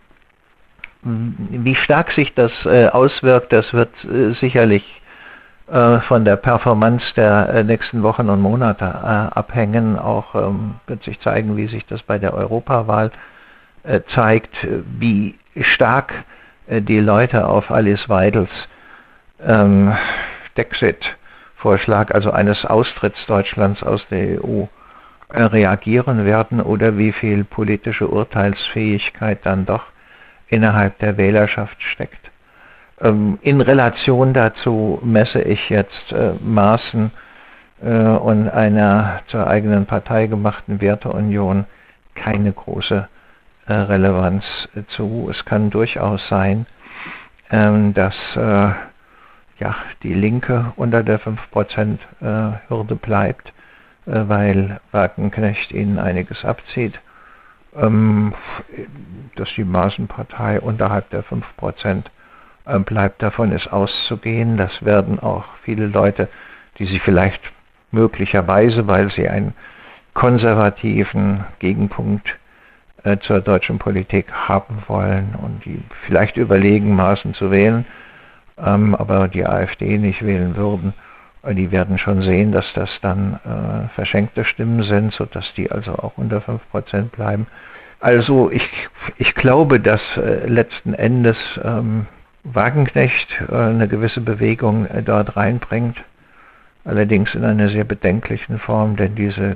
Wie stark sich das äh, auswirkt, das wird äh, sicherlich von der Performance der nächsten Wochen und Monate äh, abhängen. Auch ähm, wird sich zeigen, wie sich das bei der Europawahl äh, zeigt, wie stark äh, die Leute auf Alice Weidels ähm, Dexit-Vorschlag, also eines Austritts Deutschlands aus der E U, äh, reagieren werden oder wie viel politische Urteilsfähigkeit dann doch innerhalb der Wählerschaft steckt. In Relation dazu messe ich jetzt äh, Maaßen äh, und einer zur eigenen Partei gemachten Werteunion keine große äh, Relevanz äh, zu. Es kann durchaus sein, ähm, dass äh, ja, die Linke unter der fünf Prozent äh, Hürde bleibt, äh, weil Wagenknecht ihnen einiges abzieht, ähm, dass die Maaßen-Partei unterhalb der fünf Prozent bleibt, davon ist auszugehen. Das werden auch viele Leute, die sich vielleicht möglicherweise, weil sie einen konservativen Gegenpunkt äh, zur deutschen Politik haben wollen und die vielleicht überlegen, Maaßen zu wählen, ähm, aber die AfD nicht wählen würden, Die werden schon sehen, dass das dann äh, verschenkte Stimmen sind, sodass die also auch unter fünf Prozent bleiben. Also ich, ich glaube, dass äh, letzten Endes ähm, Wagenknecht äh, eine gewisse Bewegung äh, dort reinbringt, allerdings in einer sehr bedenklichen Form, denn diese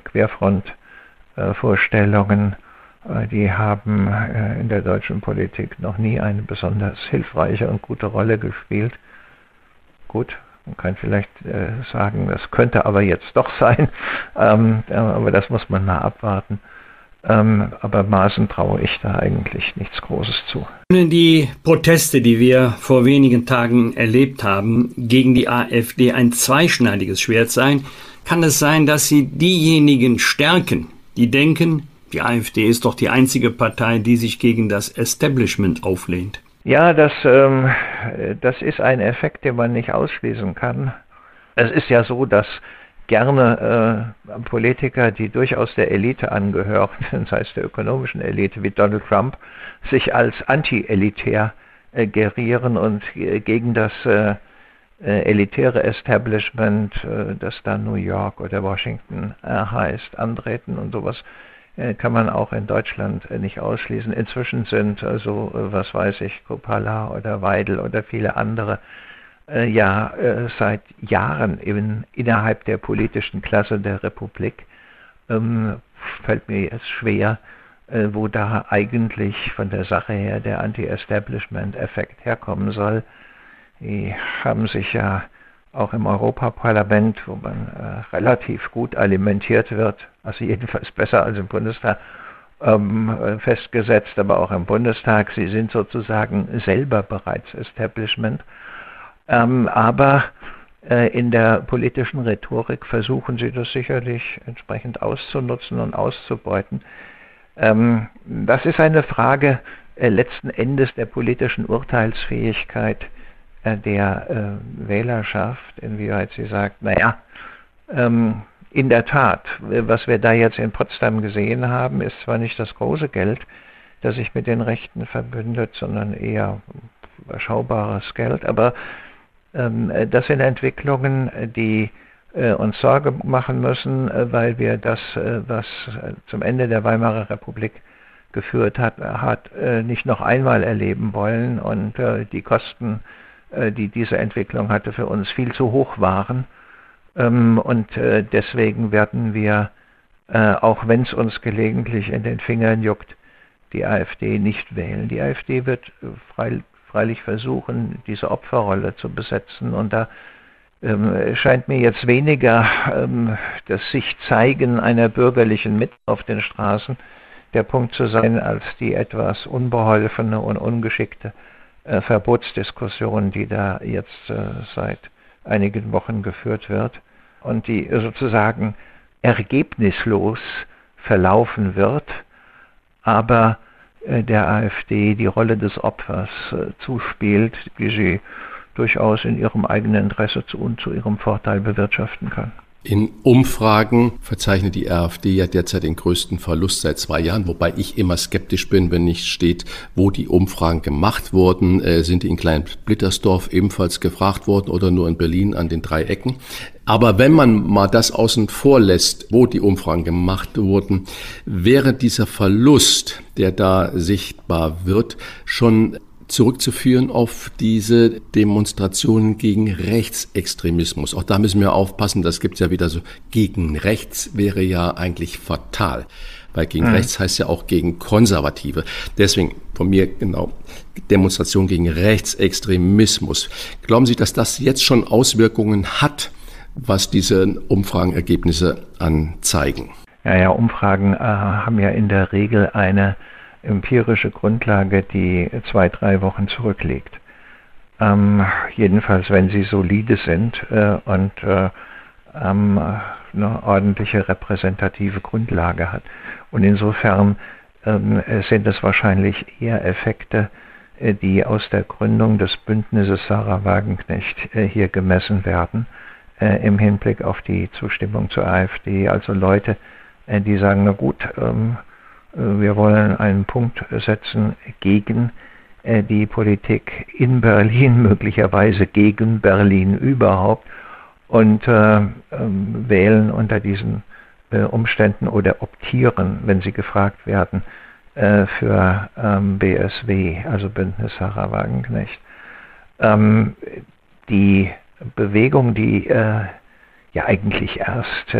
Querfront-Vorstellungen, äh, äh, die haben äh, in der deutschen Politik noch nie eine besonders hilfreiche und gute Rolle gespielt. Gut. Man kann vielleicht äh, sagen, das könnte aber jetzt doch sein, ähm, aber das muss man mal abwarten. Ähm, aber Maaßen traue ich da eigentlich nichts Großes zu. Die Proteste, die wir vor wenigen Tagen erlebt haben, gegen die AfD ein zweischneidiges Schwert sein, kann es sein, dass sie diejenigen stärken, die denken, die AfD ist doch die einzige Partei, die sich gegen das Establishment auflehnt. Ja, das, ähm, das ist ein Effekt, den man nicht ausschließen kann. Es ist ja so, dass gerne äh, Politiker, die durchaus der Elite angehören, das heißt der ökonomischen Elite, wie Donald Trump, sich als anti-elitär äh, gerieren und äh, gegen das äh, äh, elitäre Establishment, äh, das dann New York oder Washington äh, heißt, antreten und sowas. Kann man auch in Deutschland nicht ausschließen. Inzwischen sind also, was weiß ich, Kopala oder Weidel oder viele andere äh, ja äh, seit Jahren in, innerhalb der politischen Klasse der Republik. Ähm, fällt mir jetzt schwer, äh, wo da eigentlich von der Sache her der Anti-Establishment-Effekt herkommen soll. Die haben sich ja auch im Europaparlament, wo man äh, relativ gut alimentiert wird, also jedenfalls besser als im Bundestag, ähm, festgesetzt, aber auch im Bundestag. Sie sind sozusagen selber bereits Establishment. Ähm, aber äh, in der politischen Rhetorik versuchen sie das sicherlich entsprechend auszunutzen und auszubeuten. Ähm, das ist eine Frage äh, letzten Endes der politischen Urteilsfähigkeit der äh, Wählerschaft, inwieweit sie sagt, naja, ähm, in der Tat, was wir da jetzt in Potsdam gesehen haben, ist zwar nicht das große Geld, das sich mit den Rechten verbündet, sondern eher überschaubares Geld, aber ähm, das sind Entwicklungen, die äh, uns Sorge machen müssen, äh, weil wir das, äh, was äh, zum Ende der Weimarer Republik geführt hat, hat äh, nicht noch einmal erleben wollen und äh, die Kosten, die diese Entwicklung hatte, für uns viel zu hoch waren. Und deswegen werden wir, auch wenn es uns gelegentlich in den Fingern juckt, die AfD nicht wählen. Die AfD wird freilich versuchen, diese Opferrolle zu besetzen. Und da scheint mir jetzt weniger das Sich-Zeigen einer bürgerlichen Mitte auf den Straßen der Punkt zu sein, als die etwas unbeholfene und ungeschickte Äh, Verbotsdiskussion, die da jetzt äh, seit einigen Wochen geführt wird und die sozusagen ergebnislos verlaufen wird, aber äh, der AfD die Rolle des Opfers äh, zuspielt, die sie durchaus in ihrem eigenen Interesse zu, und zu ihrem Vorteil bewirtschaften kann. In Umfragen verzeichnet die AfD ja derzeit den größten Verlust seit zwei Jahren, wobei ich immer skeptisch bin, wenn nicht steht, wo die Umfragen gemacht wurden. Äh, sind die in Klein-Blittersdorf ebenfalls gefragt worden oder nur in Berlin an den drei Ecken? Aber wenn man mal das außen vor lässt, wo die Umfragen gemacht wurden, wäre dieser Verlust, der da sichtbar wird, schon zurückzuführen auf diese Demonstrationen gegen Rechtsextremismus. Auch da müssen wir aufpassen, das gibt es ja wieder so, gegen rechts wäre ja eigentlich fatal, weil gegen mhm. rechts heißt ja auch gegen Konservative. Deswegen von mir genau Demonstration gegen Rechtsextremismus. Glauben Sie, dass das jetzt schon Auswirkungen hat, was diese Umfragenergebnisse anzeigen? Ja, ja, Umfragen äh, haben ja in der Regel eine empirische Grundlage, die zwei, drei Wochen zurückliegt. Ähm, jedenfalls, wenn sie solide sind äh, und äh, ähm, eine ordentliche repräsentative Grundlage hat. Und insofern ähm, sind es wahrscheinlich eher Effekte, äh, die aus der Gründung des Bündnisses Sarah Wagenknecht äh, hier gemessen werden, äh, im Hinblick auf die Zustimmung zur AfD. Also Leute, äh, die sagen, na gut, ähm, wir wollen einen Punkt setzen gegen äh, die Politik in Berlin, möglicherweise gegen Berlin überhaupt. und äh, äh, wählen unter diesen äh, Umständen oder optieren, wenn sie gefragt werden, äh, für ähm, B S W, also Bündnis Sarah Wagenknecht. Ähm, die Bewegung, die äh, ja eigentlich erst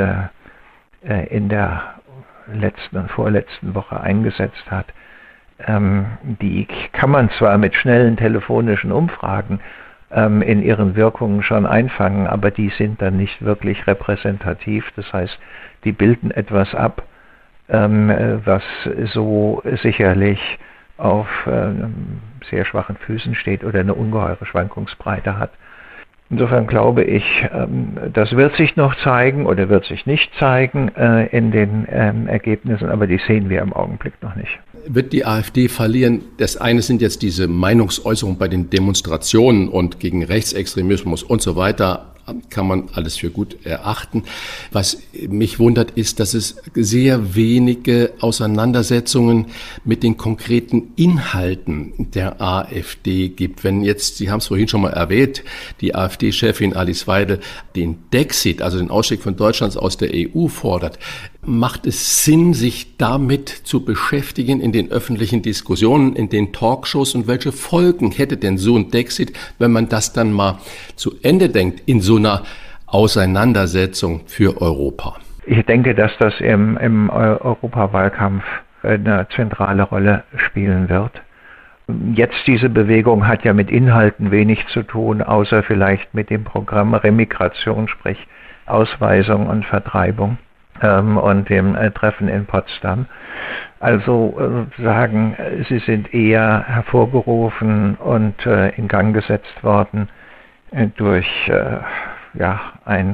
äh, in der letzten und vorletzten Woche eingesetzt hat, ähm, die kann man zwar mit schnellen telefonischen Umfragen ähm, in ihren Wirkungen schon einfangen, aber die sind dann nicht wirklich repräsentativ. Das heißt, die bilden etwas ab, ähm, was so sicherlich auf ähm, sehr schwachen Füßen steht oder eine ungeheure Schwankungsbreite hat. Insofern glaube ich, das wird sich noch zeigen oder wird sich nicht zeigen in den Ergebnissen, aber die sehen wir im Augenblick noch nicht. Wird die AfD verlieren? Das eine sind jetzt diese Meinungsäußerungen bei den Demonstrationen und gegen Rechtsextremismus und so weiter. Kann man alles für gut erachten. Was mich wundert, ist, dass es sehr wenige Auseinandersetzungen mit den konkreten Inhalten der AfD gibt. Wenn jetzt, Sie haben es vorhin schon mal erwähnt, die AfD-Chefin Alice Weidel den Dexit, also den Ausstieg von Deutschland aus der E U fordert, macht es Sinn, sich damit zu beschäftigen in den öffentlichen Diskussionen, in den Talkshows, und welche Folgen hätte denn so ein Dexit, wenn man das dann mal zu Ende denkt, in so einer Auseinandersetzung für Europa? Ich denke, dass das im, im Europawahlkampf eine zentrale Rolle spielen wird. Jetzt diese Bewegung hat ja mit Inhalten wenig zu tun, außer vielleicht mit dem Programm Remigration, sprich Ausweisung und Vertreibung ähm, und dem äh, Treffen in Potsdam. Also äh, sagen, sie sind eher hervorgerufen und äh, in Gang gesetzt worden äh, durch äh, ja, ein,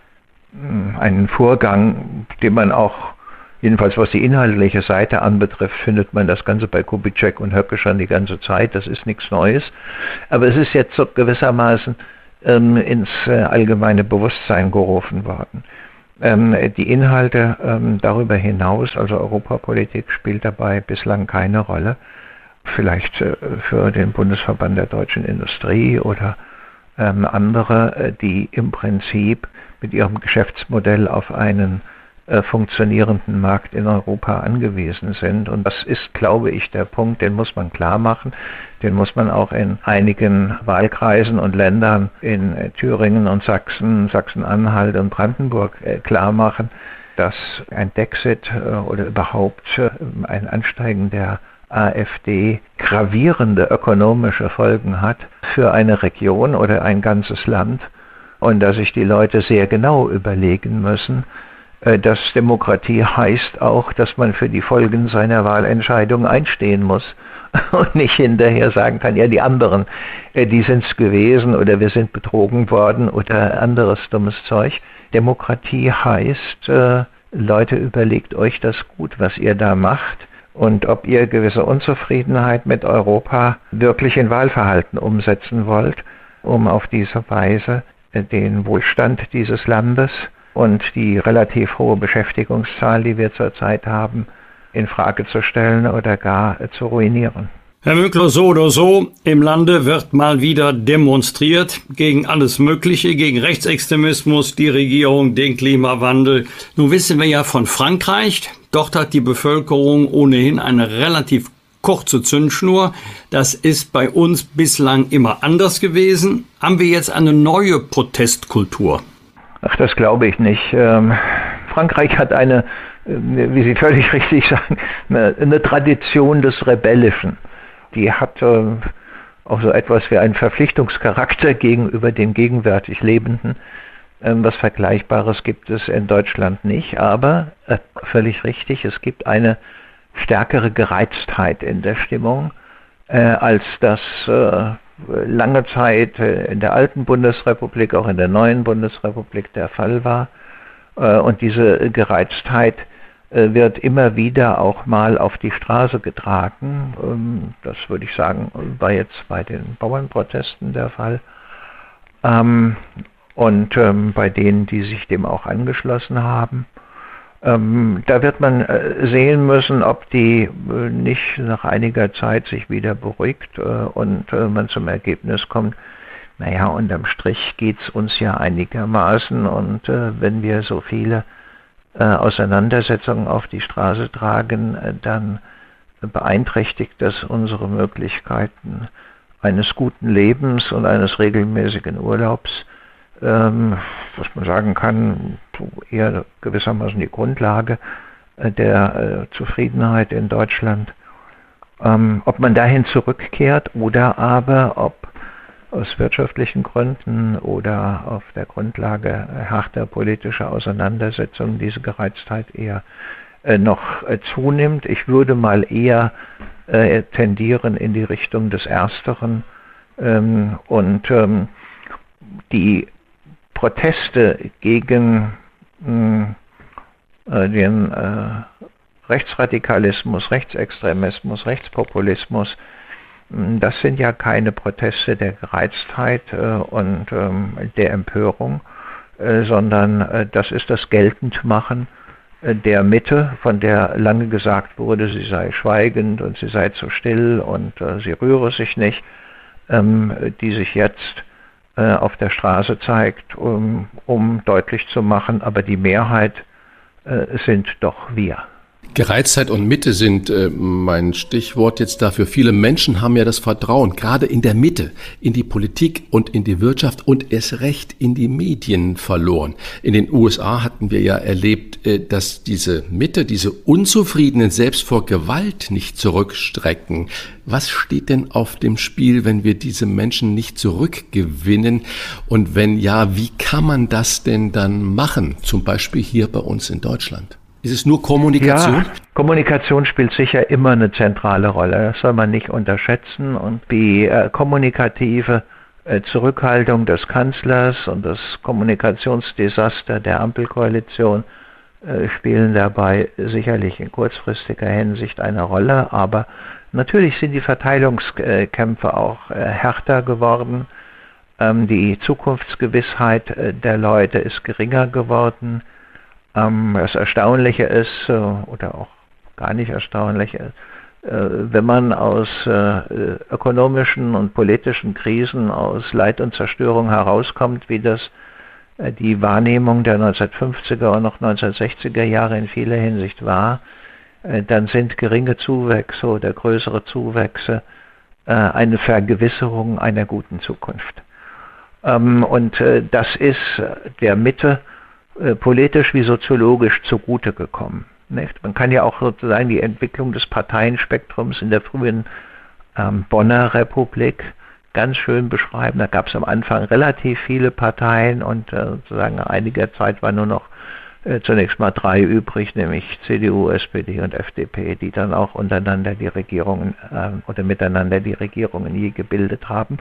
mh, einen Vorgang, den man auch, jedenfalls was die inhaltliche Seite anbetrifft, findet man das Ganze bei Kubitschek und Höcke schon die ganze Zeit. Das ist nichts Neues. Aber es ist jetzt so gewissermaßen ähm, ins äh, allgemeine Bewusstsein gerufen worden. Ähm, die Inhalte ähm, darüber hinaus, also Europapolitik, spielt dabei bislang keine Rolle. Vielleicht äh, für den Bundesverband der deutschen Industrie oder ähm, andere, äh, die im Prinzip mit ihrem Geschäftsmodell auf einen äh, funktionierenden Markt in Europa angewiesen sind. Und das ist, glaube ich, der Punkt, den muss man klar machen. Den muss man auch in einigen Wahlkreisen und Ländern in äh, Thüringen und Sachsen, Sachsen-Anhalt und Brandenburg äh, klar machen, dass ein Dexit äh, oder überhaupt äh, ein Ansteigen der AfD gravierende ökonomische Folgen hat für eine Region oder ein ganzes Land und dass sich die Leute sehr genau überlegen müssen, dass Demokratie heißt auch, dass man für die Folgen seiner Wahlentscheidung einstehen muss und nicht hinterher sagen kann, ja, die anderen, die sind's gewesen oder wir sind betrogen worden oder anderes dummes Zeug. Demokratie heißt, Leute, überlegt euch das gut, was ihr da macht und ob ihr gewisse Unzufriedenheit mit Europa wirklich in Wahlverhalten umsetzen wollt, um auf diese Weise den Wohlstand dieses Landes und die relativ hohe Beschäftigungszahl, die wir zurzeit haben, in Frage zu stellen oder gar zu ruinieren. Herr Münkler, so oder so, im Lande wird mal wieder demonstriert gegen alles Mögliche, gegen Rechtsextremismus, die Regierung, den Klimawandel. Nun wissen wir ja von Frankreich, dort hat die Bevölkerung ohnehin eine relativ kurze Zündschnur. Das ist bei uns bislang immer anders gewesen. Haben wir jetzt eine neue Protestkultur? Ach, das glaube ich nicht. Ähm, Frankreich hat eine, wie Sie völlig richtig sagen, eine, eine Tradition des Rebellischen. Die hat äh, auch so etwas wie einen Verpflichtungscharakter gegenüber den gegenwärtig Lebenden. Ähm, was Vergleichbares gibt es in Deutschland nicht, aber äh, völlig richtig, es gibt eine stärkere Gereiztheit in der Stimmung, äh, als das äh, lange Zeit in der alten Bundesrepublik, auch in der neuen Bundesrepublik der Fall war. Und diese Gereiztheit wird immer wieder auch mal auf die Straße getragen. Das würde ich sagen, war jetzt bei den Bauernprotesten der Fall. Und bei denen, die sich dem auch angeschlossen haben. Ähm, da wird man äh, sehen müssen, ob die äh, nicht nach einiger Zeit sich wieder beruhigt äh, und äh, man zum Ergebnis kommt, Naja, unterm Strich geht es uns ja einigermaßen, und äh, wenn wir so viele äh, Auseinandersetzungen auf die Straße tragen, äh, dann beeinträchtigt das unsere Möglichkeiten eines guten Lebens und eines regelmäßigen Urlaubs, ähm, was man sagen kann, eher gewissermaßen die Grundlage äh, der äh, Zufriedenheit in Deutschland. Ähm, ob man dahin zurückkehrt oder aber ob aus wirtschaftlichen Gründen oder auf der Grundlage harter politischer Auseinandersetzungen diese Gereiztheit eher äh, noch äh, zunimmt. Ich würde mal eher äh, tendieren in die Richtung des Ersteren, ähm, und ähm, die Proteste gegen mh, äh, den äh, Rechtsradikalismus, Rechtsextremismus, Rechtspopulismus, das sind ja keine Proteste der Gereiztheit äh, und ähm, der Empörung, äh, sondern äh, das ist das Geltendmachen äh, der Mitte, von der lange gesagt wurde, sie sei schweigend und sie sei zu still und äh, sie rühre sich nicht, ähm, die sich jetzt äh, auf der Straße zeigt, um, um deutlich zu machen, aber die Mehrheit äh, sind doch wir. Gereiztheit und Mitte sind äh, mein Stichwort jetzt dafür. Viele Menschen haben ja das Vertrauen, gerade in der Mitte, in die Politik und in die Wirtschaft und erst recht in die Medien verloren. In den U S A hatten wir ja erlebt, äh, dass diese Mitte, diese Unzufriedenen selbst vor Gewalt nicht zurückstrecken. Was steht denn auf dem Spiel, wenn wir diese Menschen nicht zurückgewinnen? Und wenn ja, wie kann man das denn dann machen? Zum Beispiel hier bei uns in Deutschland. Ist es nur Kommunikation? Ja, Kommunikation spielt sicher immer eine zentrale Rolle. Das soll man nicht unterschätzen. Und die äh, kommunikative äh, Zurückhaltung des Kanzlers und das Kommunikationsdesaster der Ampelkoalition äh, spielen dabei sicherlich in kurzfristiger Hinsicht eine Rolle. Aber natürlich sind die Verteilungskämpfe auch äh, härter geworden. Ähm, die Zukunftsgewissheit äh, der Leute ist geringer geworden. Das Erstaunliche ist, oder auch gar nicht erstaunlich, wenn man aus ökonomischen und politischen Krisen, aus Leid und Zerstörung herauskommt, wie das die Wahrnehmung der neunzehnhundertfünfziger und noch neunzehnhundertsechziger Jahre in vieler Hinsicht war, dann sind geringe Zuwächse oder größere Zuwächse eine Vergewisserung einer guten Zukunft. Und das ist der Mitte politisch wie soziologisch zugute gekommen. Nicht? Man kann ja auch sozusagen die Entwicklung des Parteienspektrums in der frühen ähm, Bonner Republik ganz schön beschreiben. Da gab es am Anfang relativ viele Parteien und äh, sozusagen nach einiger Zeit waren nur noch äh, zunächst mal drei übrig, nämlich C D U, S P D und F D P, die dann auch untereinander die Regierungen äh, oder miteinander die Regierungen je gebildet haben.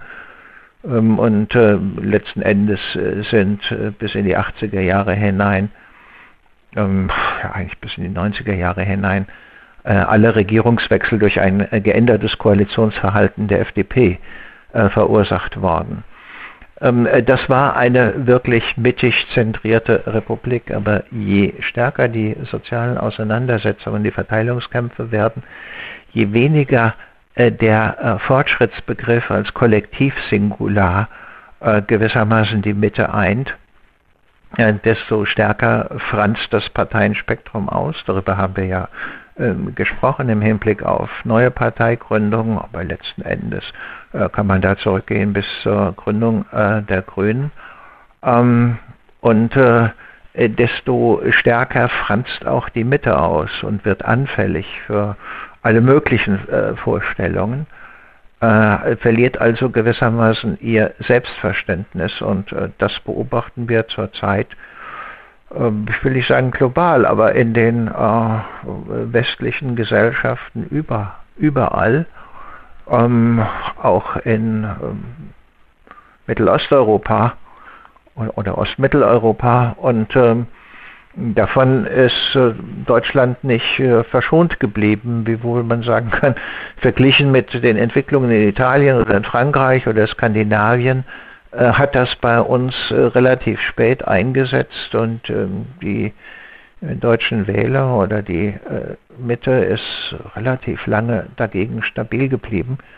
Und äh, letzten Endes äh, sind äh, bis in die achtziger Jahre hinein, ähm, ja eigentlich bis in die neunziger Jahre hinein, äh, alle Regierungswechsel durch ein äh, geändertes Koalitionsverhalten der F D P äh, verursacht worden. Ähm, äh, das war eine wirklich mittig zentrierte Republik, aber je stärker die sozialen Auseinandersetzungen, die Verteilungskämpfe werden, je weniger der äh, Fortschrittsbegriff als Kollektivsingular äh, gewissermaßen die Mitte eint, äh, desto stärker franzt das Parteienspektrum aus. Darüber haben wir ja äh, gesprochen im Hinblick auf neue Parteigründungen, aber letzten Endes äh, kann man da zurückgehen bis zur Gründung äh, der Grünen. Ähm, und äh, desto stärker franzt auch die Mitte aus und wird anfällig für alle möglichen äh, Vorstellungen, äh, verliert also gewissermaßen ihr Selbstverständnis und äh, das beobachten wir zurzeit, äh, ich will nicht sagen global, aber in den äh, westlichen Gesellschaften über, überall, ähm, auch in ähm, Mittelosteuropa oder, oder Ostmitteleuropa und ähm, davon ist äh, Deutschland nicht äh, verschont geblieben, wiewohl man sagen kann, verglichen mit den Entwicklungen in Italien oder in Frankreich oder Skandinavien, äh, hat das bei uns äh, relativ spät eingesetzt und ähm, die äh, deutschen Wähler oder die äh, Mitte ist relativ lange dagegen stabil geblieben.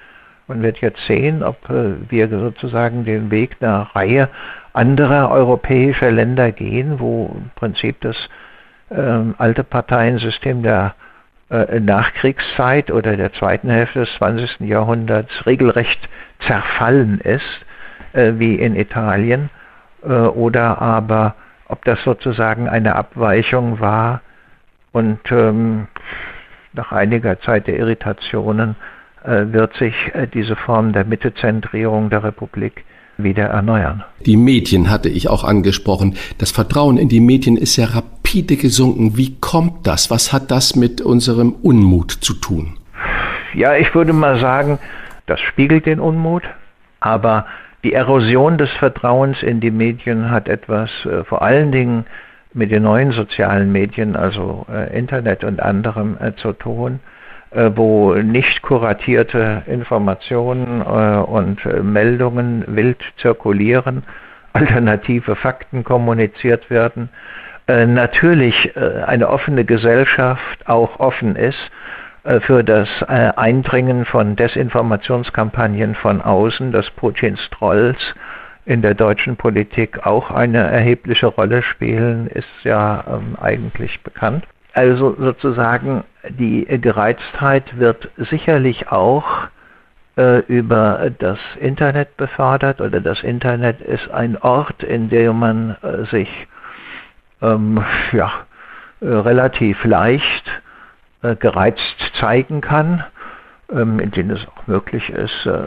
Man wird jetzt sehen, ob wir sozusagen den Weg einer Reihe anderer europäischer Länder gehen, wo im Prinzip das ähm, alte Parteiensystem der äh, Nachkriegszeit oder der zweiten Hälfte des zwanzigsten Jahrhunderts regelrecht zerfallen ist, äh, wie in Italien, äh, oder aber ob das sozusagen eine Abweichung war und ähm, nach einiger Zeit der Irritationen äh, wird sich äh, diese Form der Mittezentrierung der Republik wieder erneuern. Die Medien hatte ich auch angesprochen. Das Vertrauen in die Medien ist ja rapide gesunken. Wie kommt das? Was hat das mit unserem Unmut zu tun? Ja, ich würde mal sagen, das spiegelt den Unmut, aber die Erosion des Vertrauens in die Medien hat etwas äh, vor allen Dingen mit den neuen sozialen Medien, also äh, Internet und anderem, äh, zu tun, äh, wo nicht kuratierte Informationen äh, und äh, Meldungen wild zirkulieren, alternative Fakten kommuniziert werden. Äh, natürlich äh, eine offene Gesellschaft auch offen ist äh, für das äh, Eindringen von Desinformationskampagnen von außen, dass Putins Trolls in der deutschen Politik auch eine erhebliche Rolle spielen, ist ja ähm, eigentlich bekannt. Also sozusagen die Gereiztheit wird sicherlich auch äh, über das Internet befördert, oder das Internet ist ein Ort, in dem man äh, sich ähm, ja, äh, relativ leicht äh, gereizt zeigen kann, ähm, in denen es auch möglich ist, äh,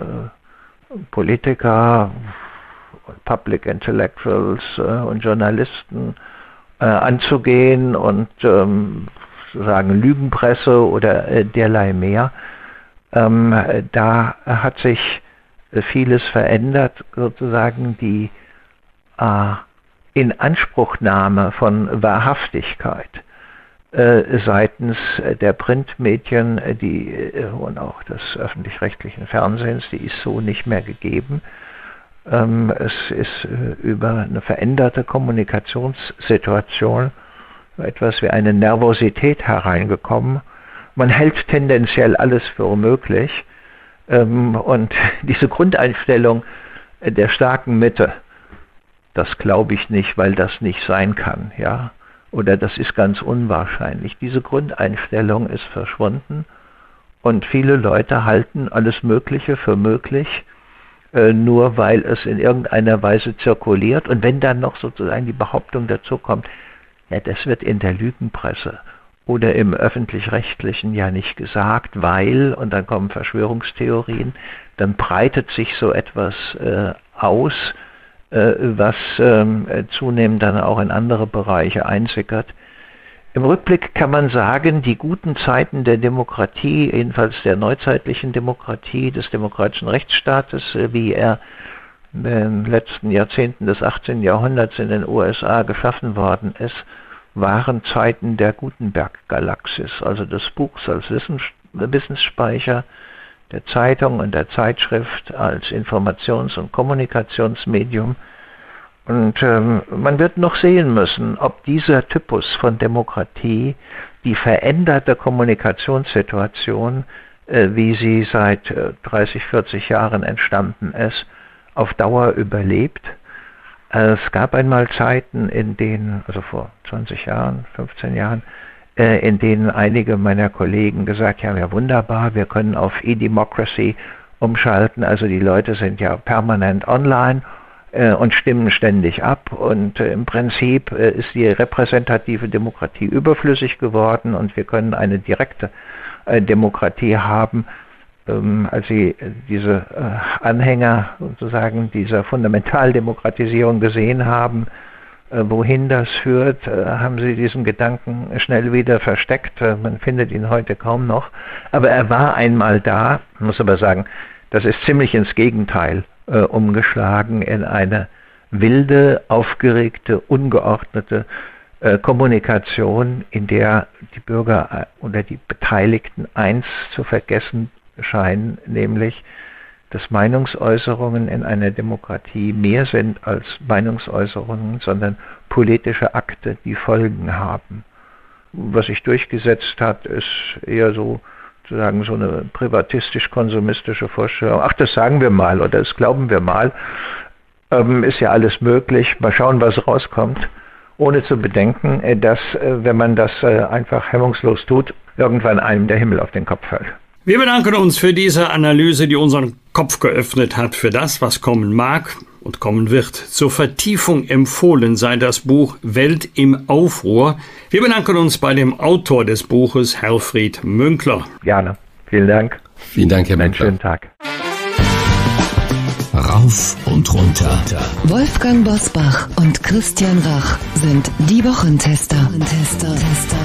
Politiker, Public Intellectuals äh, und Journalisten äh, anzugehen und ähm, sozusagen Lügenpresse oder äh, derlei mehr. Ähm, da hat sich äh, vieles verändert, sozusagen die äh, Inanspruchnahme von Wahrhaftigkeit äh, seitens der Printmedien äh, die, äh, und auch des öffentlich-rechtlichen Fernsehens, die ist so nicht mehr gegeben. Es ist über eine veränderte Kommunikationssituation etwas wie eine Nervosität hereingekommen. Man hält tendenziell alles für möglich. Und diese Grundeinstellung der starken Mitte, das glaube ich nicht, weil das nicht sein kann, ja, oder das ist ganz unwahrscheinlich. Diese Grundeinstellung ist verschwunden und viele Leute halten alles Mögliche für möglich, nur weil es in irgendeiner Weise zirkuliert, und wenn dann noch sozusagen die Behauptung dazu kommt, ja, das wird in der Lügenpresse oder im öffentlich-rechtlichen ja nicht gesagt, weil, und dann kommen Verschwörungstheorien, dann breitet sich so etwas äh, aus, äh, was äh, zunehmend dann auch in andere Bereiche einsickert. Im Rückblick kann man sagen, die guten Zeiten der Demokratie, jedenfalls der neuzeitlichen Demokratie, des demokratischen Rechtsstaates, wie er in den letzten Jahrzehnten des achtzehnten Jahrhunderts in den U S A geschaffen worden ist, waren Zeiten der Gutenberg-Galaxis, also des Buchs als Wissens- Wissensspeicher, der Zeitung und der Zeitschrift als Informations- und Kommunikationsmedium. Und ähm, man wird noch sehen müssen, ob dieser Typus von Demokratie, die veränderte Kommunikationssituation, äh, wie sie seit äh, dreißig, vierzig Jahren entstanden ist, auf Dauer überlebt. Äh, es gab einmal Zeiten, in denen, also vor zwanzig Jahren, fünfzehn Jahren, äh, in denen einige meiner Kollegen gesagt haben, ja wunderbar, wir können auf E-Democracy umschalten, also die Leute sind ja permanent online und stimmen ständig ab, und äh, im Prinzip äh, ist die repräsentative Demokratie überflüssig geworden und wir können eine direkte äh, Demokratie haben. Ähm, als Sie äh, diese äh, Anhänger sozusagen dieser Fundamentaldemokratisierung gesehen haben, äh, wohin das führt, äh, haben Sie diesen Gedanken schnell wieder versteckt. Äh, man findet ihn heute kaum noch, aber er war einmal da. Ich muss aber sagen, das ist ziemlich ins Gegenteil Äh, umgeschlagen in eine wilde, aufgeregte, ungeordnete äh, Kommunikation, in der die Bürger äh, oder die Beteiligten eins zu vergessen scheinen, nämlich, dass Meinungsäußerungen in einer Demokratie mehr sind als Meinungsäußerungen, sondern politische Akte, die Folgen haben. Was sich durchgesetzt hat, ist eher so sozusagen so eine privatistisch-konsumistische Vorstellung. Ach, das sagen wir mal oder das glauben wir mal. Ähm, ist ja alles möglich. Mal schauen, was rauskommt. Ohne zu bedenken, dass, wenn man das einfach hemmungslos tut, irgendwann einem der Himmel auf den Kopf fällt. Wir bedanken uns für diese Analyse, die unseren Kopf geöffnet hat für das, was kommen mag und kommen wird. Zur Vertiefung empfohlen sei das Buch Welt im Aufruhr. Wir bedanken uns bei dem Autor des Buches, Herfried Münkler. Gerne. Vielen Dank. Vielen Dank, Herr Münkler. Einen schönen Tag. Rauf und runter. Wolfgang Bosbach und Christian Rach sind die Wochentester. Tester, Tester.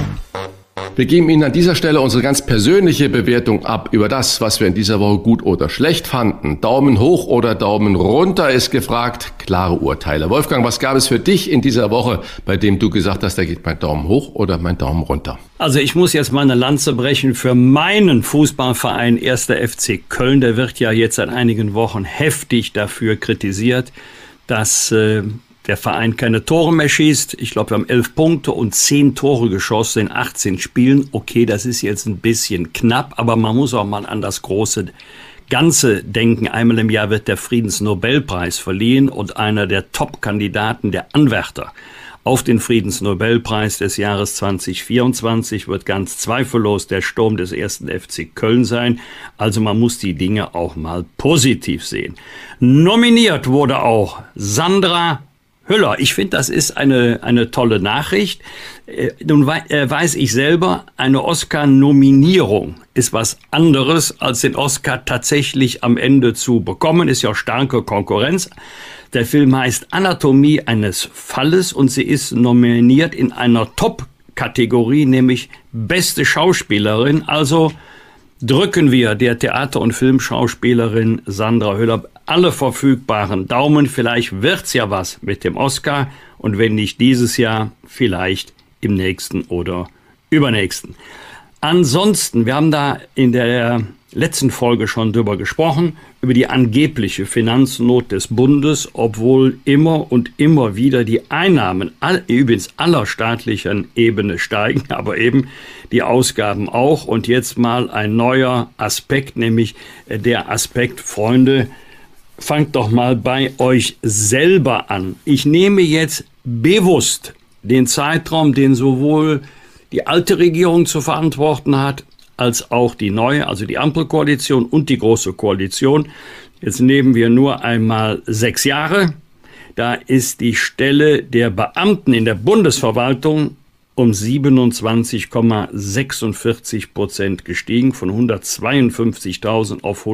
Wir geben Ihnen an dieser Stelle unsere ganz persönliche Bewertung ab über das, was wir in dieser Woche gut oder schlecht fanden. Daumen hoch oder Daumen runter ist gefragt. Klare Urteile. Wolfgang, was gab es für dich in dieser Woche, bei dem du gesagt hast, da geht mein Daumen hoch oder mein Daumen runter? Also ich muss jetzt mal eine Lanze brechen für meinen Fußballverein erster F C Köln. Der wird ja jetzt seit einigen Wochen heftig dafür kritisiert, dass äh, der Verein keine Tore mehr schießt. Ich glaube, wir haben elf Punkte und zehn Tore geschossen in achtzehn Spielen. Okay, das ist jetzt ein bisschen knapp, aber man muss auch mal an das große Ganze denken. Einmal im Jahr wird der Friedensnobelpreis verliehen und einer der Top-Kandidaten, der Anwärter auf den Friedensnobelpreis des Jahres zwanzig vierundzwanzig wird ganz zweifellos der Sturm des ersten F C Köln sein. Also man muss die Dinge auch mal positiv sehen. Nominiert wurde auch Sandra Hüller. Ich finde, das ist eine, eine tolle Nachricht. Äh, nun wei- äh, weiß ich selber, eine Oscar-Nominierung ist was anderes, als den Oscar tatsächlich am Ende zu bekommen. Ist ja starke Konkurrenz. Der Film heißt Anatomie eines Falles und sie ist nominiert in einer Top-Kategorie, nämlich beste Schauspielerin. Also drücken wir der Theater- und Filmschauspielerin Sandra Hüller alle verfügbaren Daumen. Vielleicht wird's ja was mit dem Oscar und wenn nicht dieses Jahr, vielleicht im nächsten oder übernächsten. Ansonsten, wir haben da in der letzten Folge schon drüber gesprochen, über die angebliche Finanznot des Bundes, obwohl immer und immer wieder die Einnahmen all, übrigens aller staatlichen Ebene steigen, aber eben die Ausgaben auch. Und jetzt mal ein neuer Aspekt, nämlich der Aspekt, Freunde, fangt doch mal bei euch selber an. Ich nehme jetzt bewusst den Zeitraum, den sowohl die alte Regierung zu verantworten hat, als auch die neue, also die Ampelkoalition und die Große Koalition. Jetzt nehmen wir nur einmal sechs Jahre. Da ist die Stelle der Beamten in der Bundesverwaltung um siebenundzwanzig Komma sechsundvierzig Prozent gestiegen, von hundertzweiundfünfzigtausend auf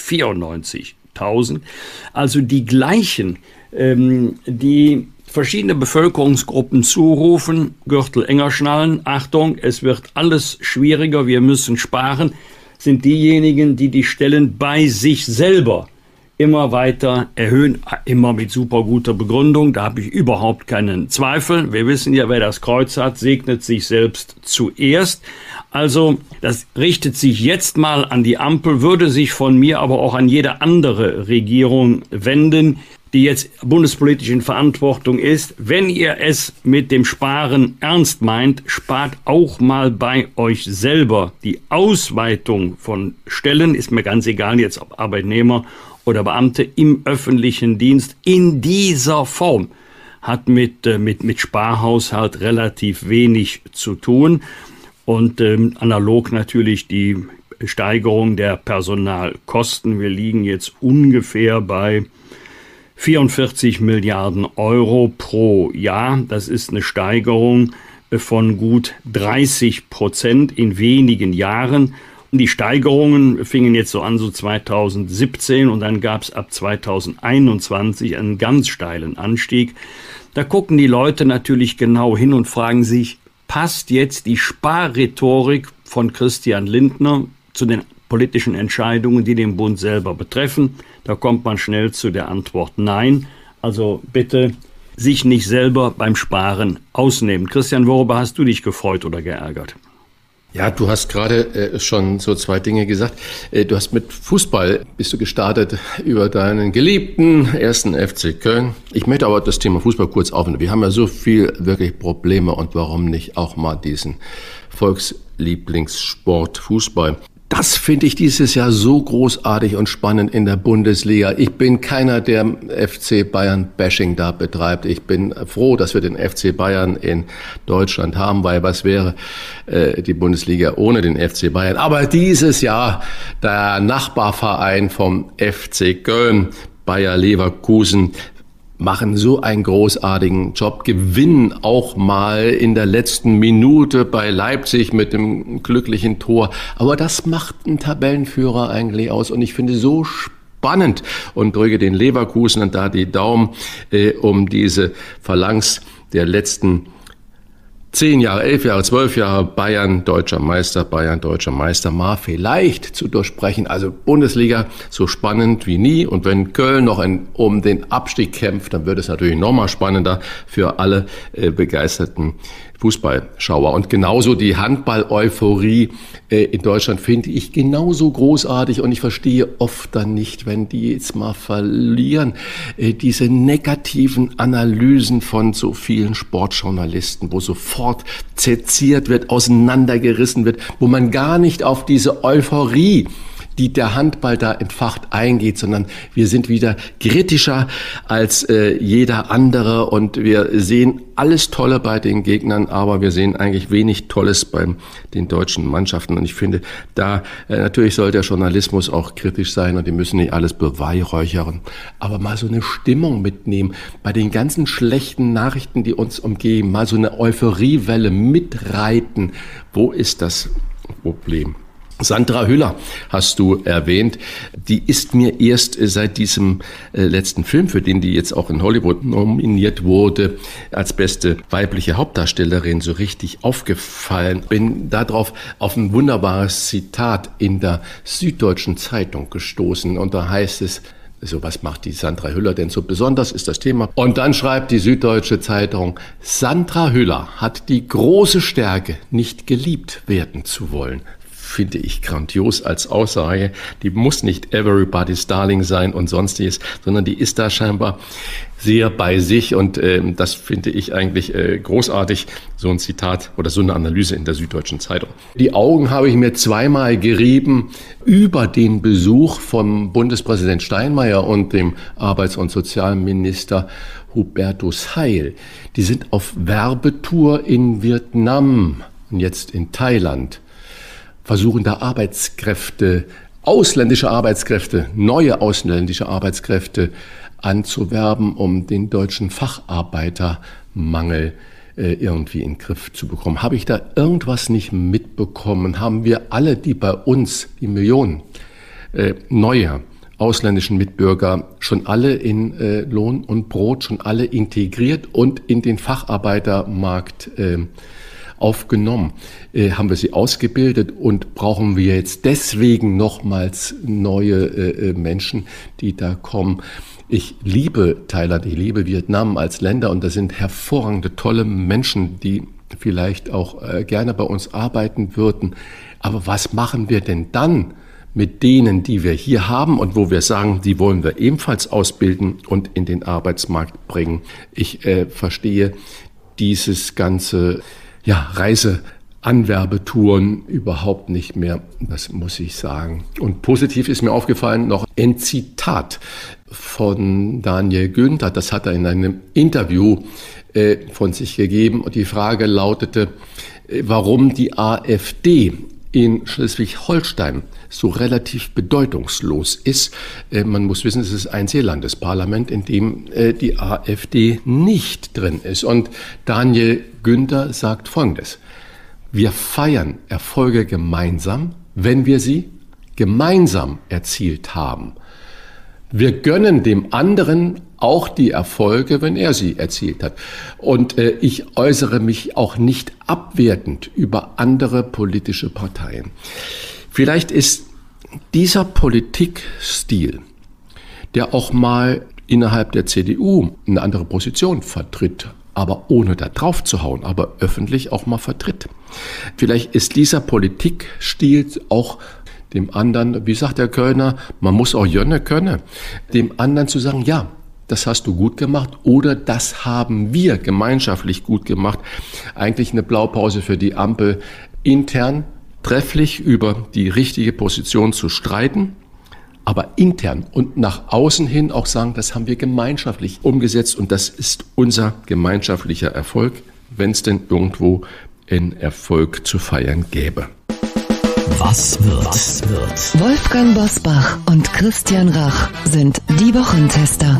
hundertvierundneunzigtausend. Also die gleichen, ähm, die verschiedene Bevölkerungsgruppen zurufen, Gürtel enger schnallen, Achtung, es wird alles schwieriger, wir müssen sparen, sind diejenigen, die die Stellen bei sich selber immer weiter erhöhen, immer mit super guter Begründung, da habe ich überhaupt keinen Zweifel. Wir wissen ja, wer das Kreuz hat, segnet sich selbst zuerst. Also das richtet sich jetzt mal an die Ampel, würde sich von mir aber auch an jede andere Regierung wenden, die jetzt bundespolitisch in Verantwortung ist. Wenn ihr es mit dem Sparen ernst meint, spart auch mal bei euch selber. Die Ausweitung von Stellen, ist mir ganz egal jetzt ob Arbeitnehmer oder Beamte im öffentlichen Dienst, in dieser Form hat mit, mit, mit Sparhaushalt relativ wenig zu tun. Und ähm, analog natürlich die Steigerung der Personalkosten. Wir liegen jetzt ungefähr bei vierundvierzig Milliarden Euro pro Jahr. Das ist eine Steigerung von gut dreißig Prozent in wenigen Jahren. Die Steigerungen fingen jetzt so an, so zweitausendsiebzehn, und dann gab es ab zweitausendeinundzwanzig einen ganz steilen Anstieg. Da gucken die Leute natürlich genau hin und fragen sich, passt jetzt die Sparrhetorik von Christian Lindner zu den politischen Entscheidungen, die den Bund selber betreffen? Da kommt man schnell zu der Antwort nein. Also bitte sich nicht selber beim Sparen ausnehmen. Christian, worüber hast du dich gefreut oder geärgert? Ja, du hast gerade äh, schon so zwei Dinge gesagt. Äh, du hast mit Fußball, bist du gestartet über deinen geliebten ersten F C Köln. Ich möchte aber das Thema Fußball kurz aufnehmen. Wir haben ja so viel wirklich Probleme und warum nicht auch mal diesen Volkslieblingssport Fußball. Das finde ich dieses Jahr so großartig und spannend in der Bundesliga. Ich bin keiner, der F C Bayern-Bashing da betreibt. Ich bin froh, dass wir den F C Bayern in Deutschland haben, weil was wäre äh, die Bundesliga ohne den F C Bayern? Aber dieses Jahr der Nachbarverein vom F C Köln, Bayer Leverkusen, machen so einen großartigen Job, gewinnen auch mal in der letzten Minute bei Leipzig mit dem glücklichen Tor. Aber das macht einen Tabellenführer eigentlich aus und ich finde so spannend und drücke den Leverkusen da die Daumen, äh, um diese Phalanx der letzten Zehn Jahre, elf Jahre, zwölf Jahre Bayern, deutscher Meister, Bayern, deutscher Meister, mal vielleicht zu durchsprechen. Also Bundesliga so spannend wie nie. Und wenn Köln noch ein, um den Abstieg kämpft, dann wird es natürlich noch mal spannender für alle äh, begeisterten Fußballschauer. Und genauso die Handball-Euphorie äh, in Deutschland finde ich genauso großartig. Und ich verstehe oft dann nicht, wenn die jetzt mal verlieren, äh, diese negativen Analysen von so vielen Sportjournalisten, wo sofort seziert wird, auseinandergerissen wird, wo man gar nicht auf diese Euphorie, die der Handball da entfacht, eingeht, sondern wir sind wieder kritischer als äh, jeder andere und wir sehen alles Tolle bei den Gegnern, aber wir sehen eigentlich wenig Tolles bei den deutschen Mannschaften und ich finde, da äh, natürlich soll der Journalismus auch kritisch sein und die müssen nicht alles beweihräuchern, aber mal so eine Stimmung mitnehmen, bei den ganzen schlechten Nachrichten, die uns umgeben, mal so eine Euphoriewelle mitreiten. Wo ist das Problem? Sandra Hüller hast du erwähnt, die ist mir erst seit diesem äh, letzten Film, für den die jetzt auch in Hollywood nominiert wurde, als beste weibliche Hauptdarstellerin so richtig aufgefallen. Bin darauf auf ein wunderbares Zitat in der Süddeutschen Zeitung gestoßen und da heißt es, so, was macht die Sandra Hüller denn so besonders, ist das Thema. Und dann schreibt die Süddeutsche Zeitung, Sandra Hüller hat die große Stärke, nicht geliebt werden zu wollen. Finde ich grandios als Aussage. Die muss nicht everybody's darling sein und sonstiges, sondern die ist da scheinbar sehr bei sich und äh, das finde ich eigentlich äh, großartig, so ein Zitat oder so eine Analyse in der Süddeutschen Zeitung. Die Augen habe ich mir zweimal gerieben über den Besuch vom Bundespräsident Steinmeier und dem Arbeits- und Sozialminister Hubertus Heil. Die sind auf Werbetour in Vietnam und jetzt in Thailand. Versuchen da Arbeitskräfte, ausländische Arbeitskräfte, neue ausländische Arbeitskräfte anzuwerben, um den deutschen Facharbeitermangel äh, irgendwie in den Griff zu bekommen. Habe ich da irgendwas nicht mitbekommen? Haben wir alle, die bei uns, die Millionen äh, neue ausländischen Mitbürger, schon alle in äh, Lohn und Brot, schon alle integriert und in den Facharbeitermarkt äh, aufgenommen? Äh, haben wir sie ausgebildet und brauchen wir jetzt deswegen nochmals neue äh, Menschen, die da kommen? Ich liebe Thailand, ich liebe Vietnam als Länder und da sind hervorragende, tolle Menschen, die vielleicht auch äh, gerne bei uns arbeiten würden. Aber was machen wir denn dann mit denen, die wir hier haben und wo wir sagen, die wollen wir ebenfalls ausbilden und in den Arbeitsmarkt bringen? Ich äh, verstehe dieses ganze ja, Reiseanwerbetouren überhaupt nicht mehr, das muss ich sagen. Und positiv ist mir aufgefallen noch ein Zitat von Daniel Günther, das hat er in einem Interview äh, von sich gegeben und die Frage lautete, äh, warum die AfD in Schleswig-Holstein so relativ bedeutungslos ist. Äh, man muss wissen, es ist ein Landesparlament, in dem äh, die AfD nicht drin ist. Und Daniel Günther sagt Folgendes: Wir feiern Erfolge gemeinsam, wenn wir sie gemeinsam erzielt haben. Wir gönnen dem anderen auch die Erfolge, wenn er sie erzielt hat. Und äh, ich äußere mich auch nicht abwertend über andere politische Parteien. Vielleicht ist dieser Politikstil, der auch mal innerhalb der C D U eine andere Position vertritt, aber ohne da drauf zu hauen, aber öffentlich auch mal vertritt. Vielleicht ist dieser Politikstil auch dem anderen, wie sagt der Kölner, man muss auch Jönne können, dem anderen zu sagen, ja, das hast du gut gemacht oder das haben wir gemeinschaftlich gut gemacht. Eigentlich eine Blaupause für die Ampel intern trefflich über die richtige Position zu streiten, aber intern und nach außen hin auch sagen, das haben wir gemeinschaftlich umgesetzt und das ist unser gemeinschaftlicher Erfolg, wenn es denn irgendwo einen Erfolg zu feiern gäbe. Was wird? Was wird? Wolfgang Bosbach und Christian Rach sind die Wochentester.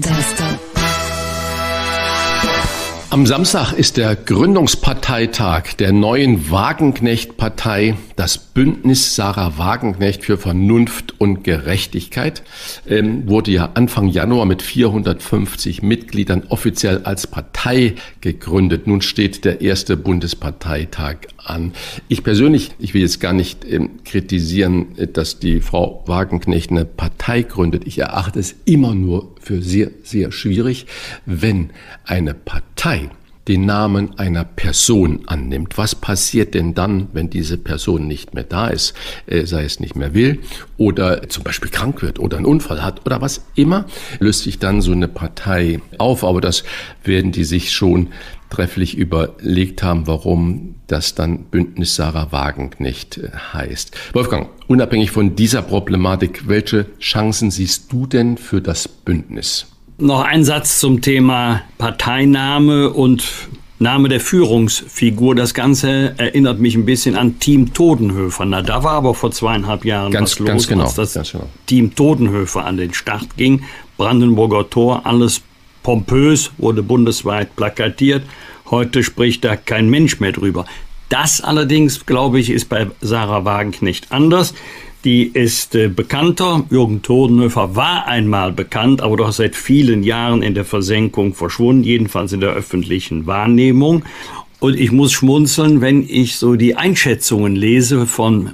Am Samstag ist der Gründungsparteitag der neuen Wagenknecht-Partei, das Bündnis Sarah Wagenknecht für Vernunft und Gerechtigkeit, ähm, wurde ja Anfang Januar mit vierhundertfünfzig Mitgliedern offiziell als Partei gegründet. Nun steht der erste Bundesparteitag an. Ich persönlich, ich will jetzt gar nicht ähm, kritisieren, dass die Frau Wagenknecht eine Partei gründet. Ich erachte es immer nur für sehr, sehr schwierig, wenn eine Partei den Namen einer Person annimmt. Was passiert denn dann, wenn diese Person nicht mehr da ist, äh, sei es nicht mehr will oder zum Beispiel krank wird oder einen Unfall hat oder was immer, löst sich dann so eine Partei auf. Aber das werden die sich schon trefflich überlegt haben, warum das dann Bündnis Sarah Wagenknecht heißt. Wolfgang, unabhängig von dieser Problematik, welche Chancen siehst du denn für das Bündnis? Noch ein Satz zum Thema Parteiname und Name der Führungsfigur. Das Ganze erinnert mich ein bisschen an Team Todenhöfer. Na, da war aber vor zweieinhalb Jahren ganz, was los, ganz genau, als das ganz genau. Team Todenhöfer an den Start ging. Brandenburger Tor, alles pompös, wurde bundesweit plakatiert. Heute spricht da kein Mensch mehr drüber. Das allerdings, glaube ich, ist bei Sarah Wagenknecht anders. Die ist äh, bekannter. Jürgen Todenhöfer war einmal bekannt, aber doch seit vielen Jahren in der Versenkung verschwunden, jedenfalls in der öffentlichen Wahrnehmung. Und ich muss schmunzeln, wenn ich so die Einschätzungen lese von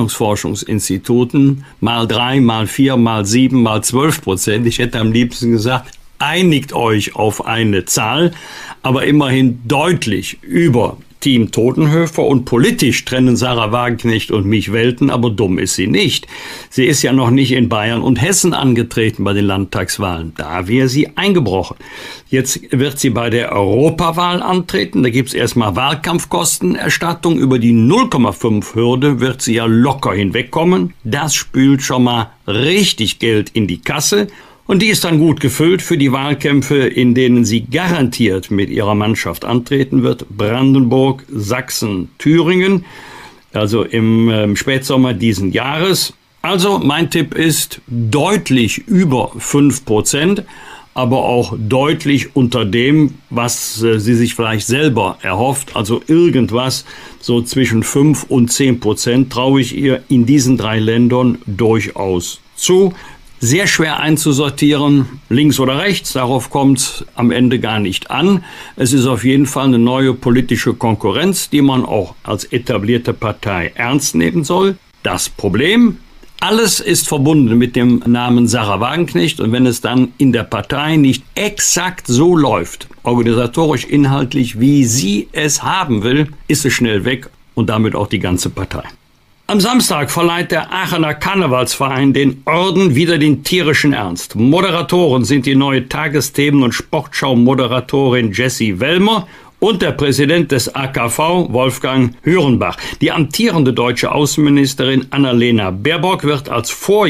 Meinungsforschungsinstituten, mal drei, mal vier, mal sieben, mal zwölf Prozent. Ich hätte am liebsten gesagt, einigt euch auf eine Zahl, aber immerhin deutlich über Team Todenhöfer, und politisch trennen Sarah Wagenknecht und mich Welten, aber dumm ist sie nicht. Sie ist ja noch nicht in Bayern und Hessen angetreten bei den Landtagswahlen. Da wäre sie eingebrochen. Jetzt wird sie bei der Europawahl antreten. Da gibt es erstmal Wahlkampfkostenerstattung. Über die null Komma fünf Hürde wird sie ja locker hinwegkommen. Das spült schon mal richtig Geld in die Kasse. Und die ist dann gut gefüllt für die Wahlkämpfe, in denen sie garantiert mit ihrer Mannschaft antreten wird. Brandenburg, Sachsen, Thüringen, also im äh, Spätsommer diesen Jahres. Also mein Tipp ist deutlich über fünf Prozent, aber auch deutlich unter dem, was äh, sie sich vielleicht selber erhofft. Also irgendwas so zwischen fünf und zehn Prozent traue ich ihr in diesen drei Ländern durchaus zu. Sehr schwer einzusortieren, links oder rechts, darauf kommt es am Ende gar nicht an. Es ist auf jeden Fall eine neue politische Konkurrenz, die man auch als etablierte Partei ernst nehmen soll. Das Problem: alles ist verbunden mit dem Namen Sarah Wagenknecht, und wenn es dann in der Partei nicht exakt so läuft, organisatorisch, inhaltlich, wie sie es haben will, ist es schnell weg und damit auch die ganze Partei. Am Samstag verleiht der Aachener Karnevalsverein den Orden wider den tierischen Ernst. Moderatoren sind die neue Tagesthemen- und Sportschau-Moderatorin Jessie Wellmer und der Präsident des A K V, Wolfgang Hürenbach. Die amtierende deutsche Außenministerin Annalena Baerbock wird als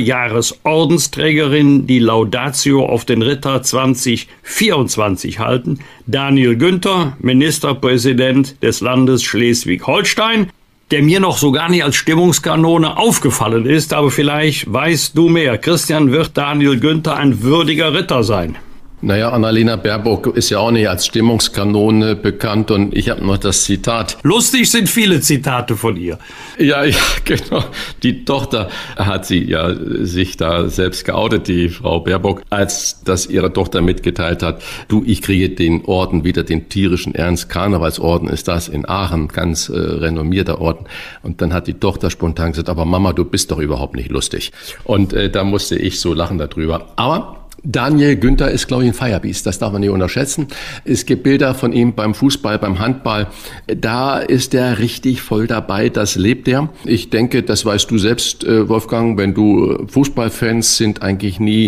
Vorjahresordensträgerin die Laudatio auf den Ritter zwanzig vierundzwanzig halten. Daniel Günther, Ministerpräsident des Landes Schleswig-Holstein, der mir noch so gar nicht als Stimmungskanone aufgefallen ist, aber vielleicht weißt du mehr. Christian, wird Daniel Günther ein würdiger Ritter sein? Naja, Annalena Baerbock ist ja auch nicht als Stimmungskanone bekannt, und ich habe noch das Zitat. Lustig sind viele Zitate von ihr. Ja, ja, genau. Die Tochter hat sie ja sich da selbst geoutet, die Frau Baerbock, als das ihre Tochter mitgeteilt hat: Du, ich kriege den Orden wieder, den tierischen Ernst, Karnevalsorden ist das in Aachen, ganz äh, renommierter Orden. Und dann hat die Tochter spontan gesagt: Aber Mama, du bist doch überhaupt nicht lustig. Und äh, da musste ich so lachen darüber. Aber Daniel Günther ist, glaube ich, ein Firebeast, das darf man nicht unterschätzen. Es gibt Bilder von ihm beim Fußball, beim Handball. Da ist er richtig voll dabei, das lebt er. Ich denke, das weißt du selbst, Wolfgang, wenn du Fußballfans sind eigentlich nie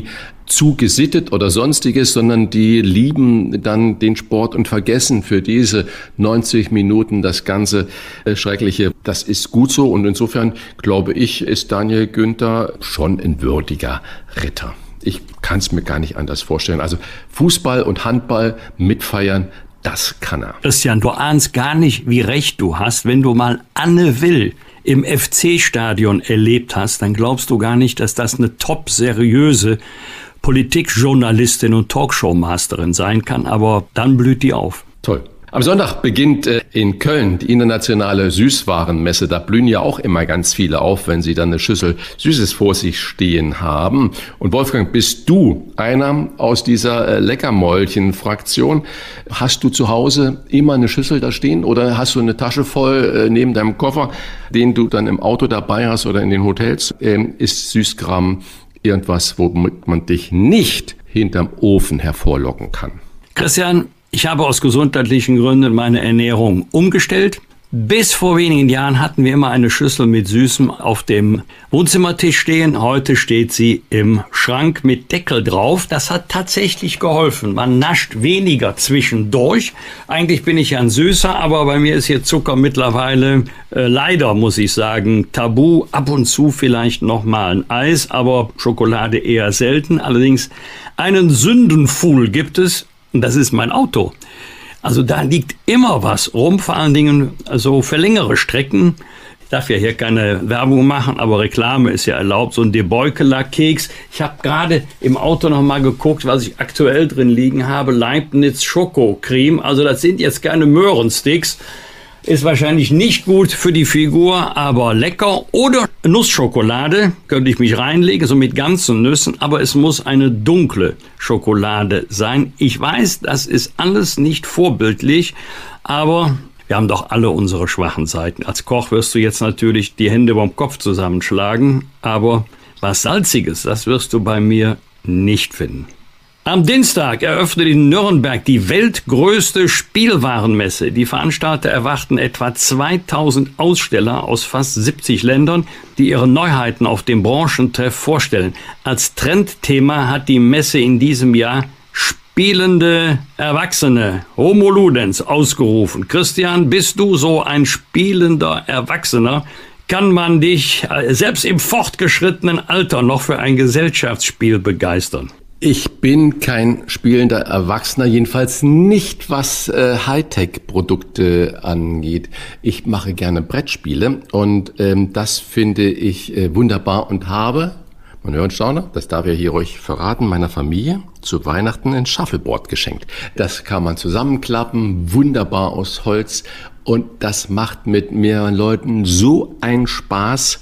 zu gesittet oder sonstiges, sondern die lieben dann den Sport und vergessen für diese neunzig Minuten das ganze äh, Schreckliche. Das ist gut so und insofern glaube ich, ist Daniel Günther schon ein würdiger Ritter. Ich kann es mir gar nicht anders vorstellen. Also Fußball und Handball mitfeiern, das kann er. Christian, du ahnst gar nicht, wie recht du hast. Wenn du mal Anne Will im F C-Stadion erlebt hast, dann glaubst du gar nicht, dass das eine top seriöse Politikjournalistin und Talkshow-Masterin sein kann, aber dann blüht die auf. Toll. Am Sonntag beginnt äh, in Köln die internationale Süßwarenmesse. Da blühen ja auch immer ganz viele auf, wenn sie dann eine Schüssel Süßes vor sich stehen haben. Und Wolfgang, bist du einer aus dieser äh, Leckermäulchen-Fraktion? Hast du zu Hause immer eine Schüssel da stehen oder hast du eine Tasche voll äh, neben deinem Koffer, den du dann im Auto dabei hast oder in den Hotels? Ähm, ist Süßkram irgendwas, womit man dich nicht hinterm Ofen hervorlocken kann? Christian, ich habe aus gesundheitlichen Gründen meine Ernährung umgestellt. Bis vor wenigen Jahren hatten wir immer eine Schüssel mit Süßem auf dem Wohnzimmertisch stehen. Heute steht sie im Schrank mit Deckel drauf. Das hat tatsächlich geholfen. Man nascht weniger zwischendurch. Eigentlich bin ich ja ein Süßer, aber bei mir ist hier Zucker mittlerweile, äh, leider muss ich sagen, tabu. Ab und zu vielleicht noch mal ein Eis, aber Schokolade eher selten. Allerdings einen Sündenpfuhl gibt es. Und das ist mein Auto. Also da liegt immer was rum, vor allen Dingen so für längere Strecken. Ich darf ja hier keine Werbung machen, aber Reklame ist ja erlaubt. So ein Debeukeler-Keks. Ich habe gerade im Auto noch mal geguckt, was ich aktuell drin liegen habe. Leibniz Schokocreme. Also das sind jetzt keine Möhrensticks. Ist wahrscheinlich nicht gut für die Figur, aber lecker. Oder Nussschokolade, könnte ich mich reinlegen, so mit ganzen Nüssen. Aber es muss eine dunkle Schokolade sein. Ich weiß, das ist alles nicht vorbildlich, aber wir haben doch alle unsere schwachen Seiten. Als Koch wirst du jetzt natürlich die Hände beim Kopf zusammenschlagen. Aber was Salziges, das wirst du bei mir nicht finden. Am Dienstag eröffnet in Nürnberg die weltgrößte Spielwarenmesse. Die Veranstalter erwarten etwa zweitausend Aussteller aus fast siebzig Ländern, die ihre Neuheiten auf dem Branchentreff vorstellen. Als Trendthema hat die Messe in diesem Jahr spielende Erwachsene, Homo Ludens, ausgerufen. Christian, bist du so ein spielender Erwachsener? Kann man dich selbst im fortgeschrittenen Alter noch für ein Gesellschaftsspiel begeistern? Ich bin kein spielender Erwachsener, jedenfalls nicht, was äh, Hightech-Produkte angeht. Ich mache gerne Brettspiele und ähm, das finde ich äh, wunderbar und habe, man hört schon, das darf ich hier ruhig verraten, meiner Familie zu Weihnachten ein Shuffleboard geschenkt. Das kann man zusammenklappen, wunderbar aus Holz. Und das macht mit mehreren Leuten so einen Spaß,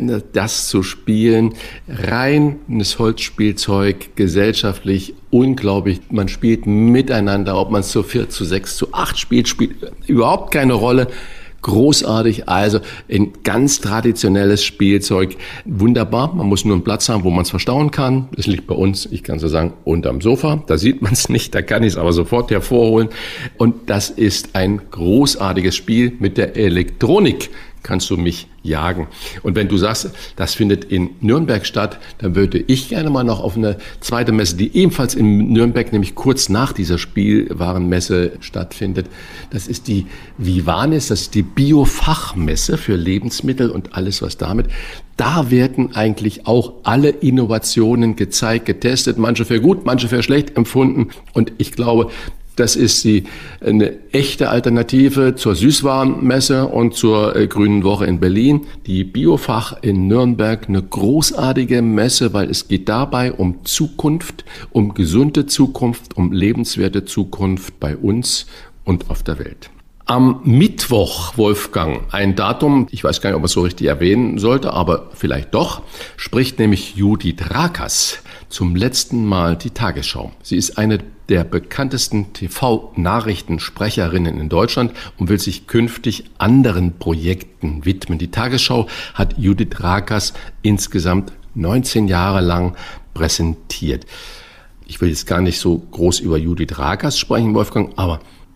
das zu spielen. Reines Holzspielzeug, gesellschaftlich unglaublich. Man spielt miteinander, ob man es zu vier, zu sechs, zu acht spielt, spielt überhaupt keine Rolle. Großartig, also ein ganz traditionelles Spielzeug. Wunderbar, man muss nur einen Platz haben, wo man es verstauen kann. Es liegt bei uns, ich kann so sagen, unterm Sofa. Da sieht man es nicht, da kann ich es aber sofort hervorholen. Und das ist ein großartiges Spiel. Mit der Elektronik kannst du mich jagen. Und wenn du sagst, das findet in Nürnberg statt, dann würde ich gerne mal noch auf eine zweite Messe, die ebenfalls in Nürnberg, nämlich kurz nach dieser Spielwarenmesse stattfindet. Das ist die Vivanis, das ist die Biofachmesse für Lebensmittel und alles, was damit. Da werden eigentlich auch alle Innovationen gezeigt, getestet, manche für gut, manche für schlecht empfunden. Und ich glaube, das ist die, eine echte Alternative zur Süßwarenmesse und zur äh, Grünen Woche in Berlin. Die Biofach in Nürnberg, eine großartige Messe, weil es geht dabei um Zukunft, um gesunde Zukunft, um lebenswerte Zukunft bei uns und auf der Welt. Am Mittwoch, Wolfgang, ein Datum, ich weiß gar nicht, ob man es so richtig erwähnen sollte, aber vielleicht doch, spricht nämlich Judith Rakers zum letzten Mal die Tagesschau. Sie ist eine der bekanntesten T V-Nachrichtensprecherinnen in Deutschland und will sich künftig anderen Projekten widmen. Die Tagesschau hat Judith Rakers insgesamt neunzehn Jahre lang präsentiert. Ich will jetzt gar nicht so groß über Judith Rakers sprechen, Wolfgang, aber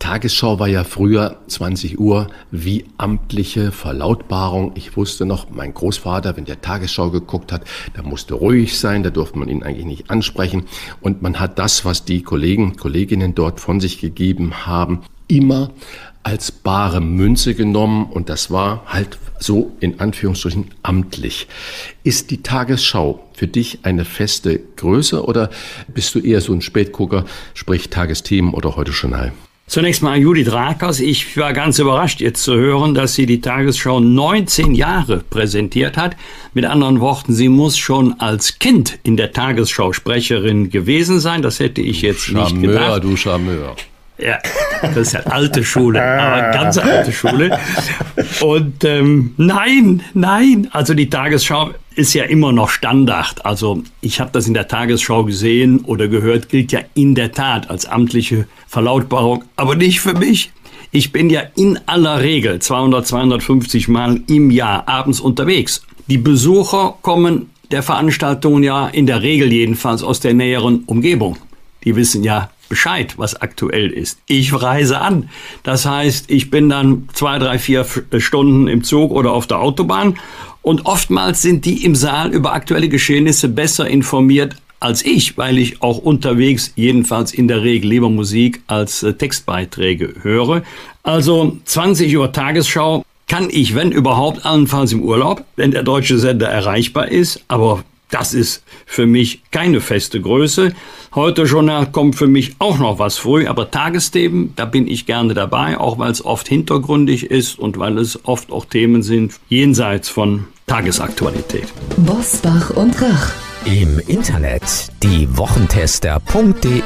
Tagesschau war ja früher zwanzig Uhr wie amtliche Verlautbarung. Ich wusste noch, mein Großvater, wenn der Tagesschau geguckt hat, da musste ruhig sein, da durfte man ihn eigentlich nicht ansprechen. Und man hat das, was die Kollegen, Kolleginnen dort von sich gegeben haben, immer als bare Münze genommen. Und das war halt so in Anführungsstrichen amtlich. Ist die Tagesschau für dich eine feste Größe oder bist du eher so ein Spätgucker, sprich Tagesthemen oder Heute-Journal? Zunächst mal Judith Rakers. Ich war ganz überrascht jetzt zu hören, dass sie die Tagesschau neunzehn Jahre präsentiert hat. Mit anderen Worten, sie muss schon als Kind in der Tagesschau Sprecherin gewesen sein. Das hätte ich jetzt Charmeur, nicht gedacht. Du Charmeur. Ja, das ist ja alte Schule, aber ganz alte Schule. Und ähm, nein, nein, also die Tagesschau ist ja immer noch Standard. Also ich habe das in der Tagesschau gesehen oder gehört, gilt ja in der Tat als amtliche Verlautbarung, aber nicht für mich. Ich bin ja in aller Regel zweihundert, zweihundertfünfzig Mal im Jahr abends unterwegs. Die Besucher kommen der Veranstaltungen ja in der Regel jedenfalls aus der näheren Umgebung. Die wissen ja Bescheid, was aktuell ist. Ich reise an. Das heißt, ich bin dann zwei, drei, vier Stunden im Zug oder auf der Autobahn und oftmals sind die im Saal über aktuelle Geschehnisse besser informiert als ich, weil ich auch unterwegs jedenfalls in der Regel lieber Musik als äh, Textbeiträge höre. Also zwanzig Uhr Tagesschau kann ich, wenn überhaupt, allenfalls im Urlaub, wenn der deutsche Sender erreichbar ist, aber das ist für mich keine feste Größe. Heute-Journal kommt für mich auch noch was früh, aber Tagesthemen, da bin ich gerne dabei, auch weil es oft hintergründig ist und weil es oft auch Themen sind jenseits von Tagesaktualität. Bosbach und Rach. Im Internet die Wochentester punkt de.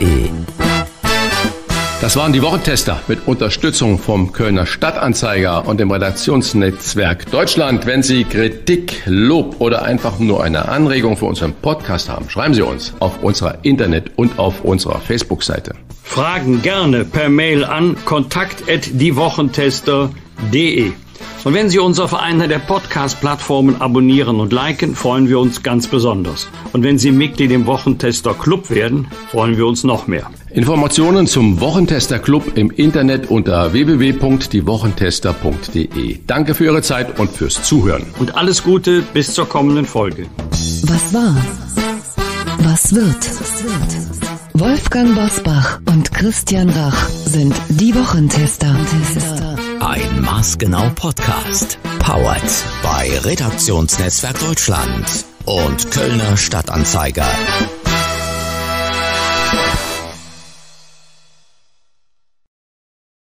Das waren die Wochentester mit Unterstützung vom Kölner Stadtanzeiger und dem Redaktionsnetzwerk Deutschland. Wenn Sie Kritik, Lob oder einfach nur eine Anregung für unseren Podcast haben, schreiben Sie uns auf unserer Internet- und auf unserer Facebook-Seite. Fragen gerne per Mail an kontakt at diewochentester punkt de. Und wenn Sie uns auf einer der Podcast-Plattformen abonnieren und liken, freuen wir uns ganz besonders. Und wenn Sie Mitglied im Wochentester Club werden, freuen wir uns noch mehr. Informationen zum Wochentester Club im Internet unter w w w punkt diewochentester punkt de. Danke für Ihre Zeit und fürs Zuhören. Und alles Gute bis zur kommenden Folge. Was war? Was wird? Wolfgang Bosbach und Christian Rach sind die Wochentester. Ein Maßgenau Podcast. Powered bei Redaktionsnetzwerk Deutschland und Kölner Stadtanzeiger.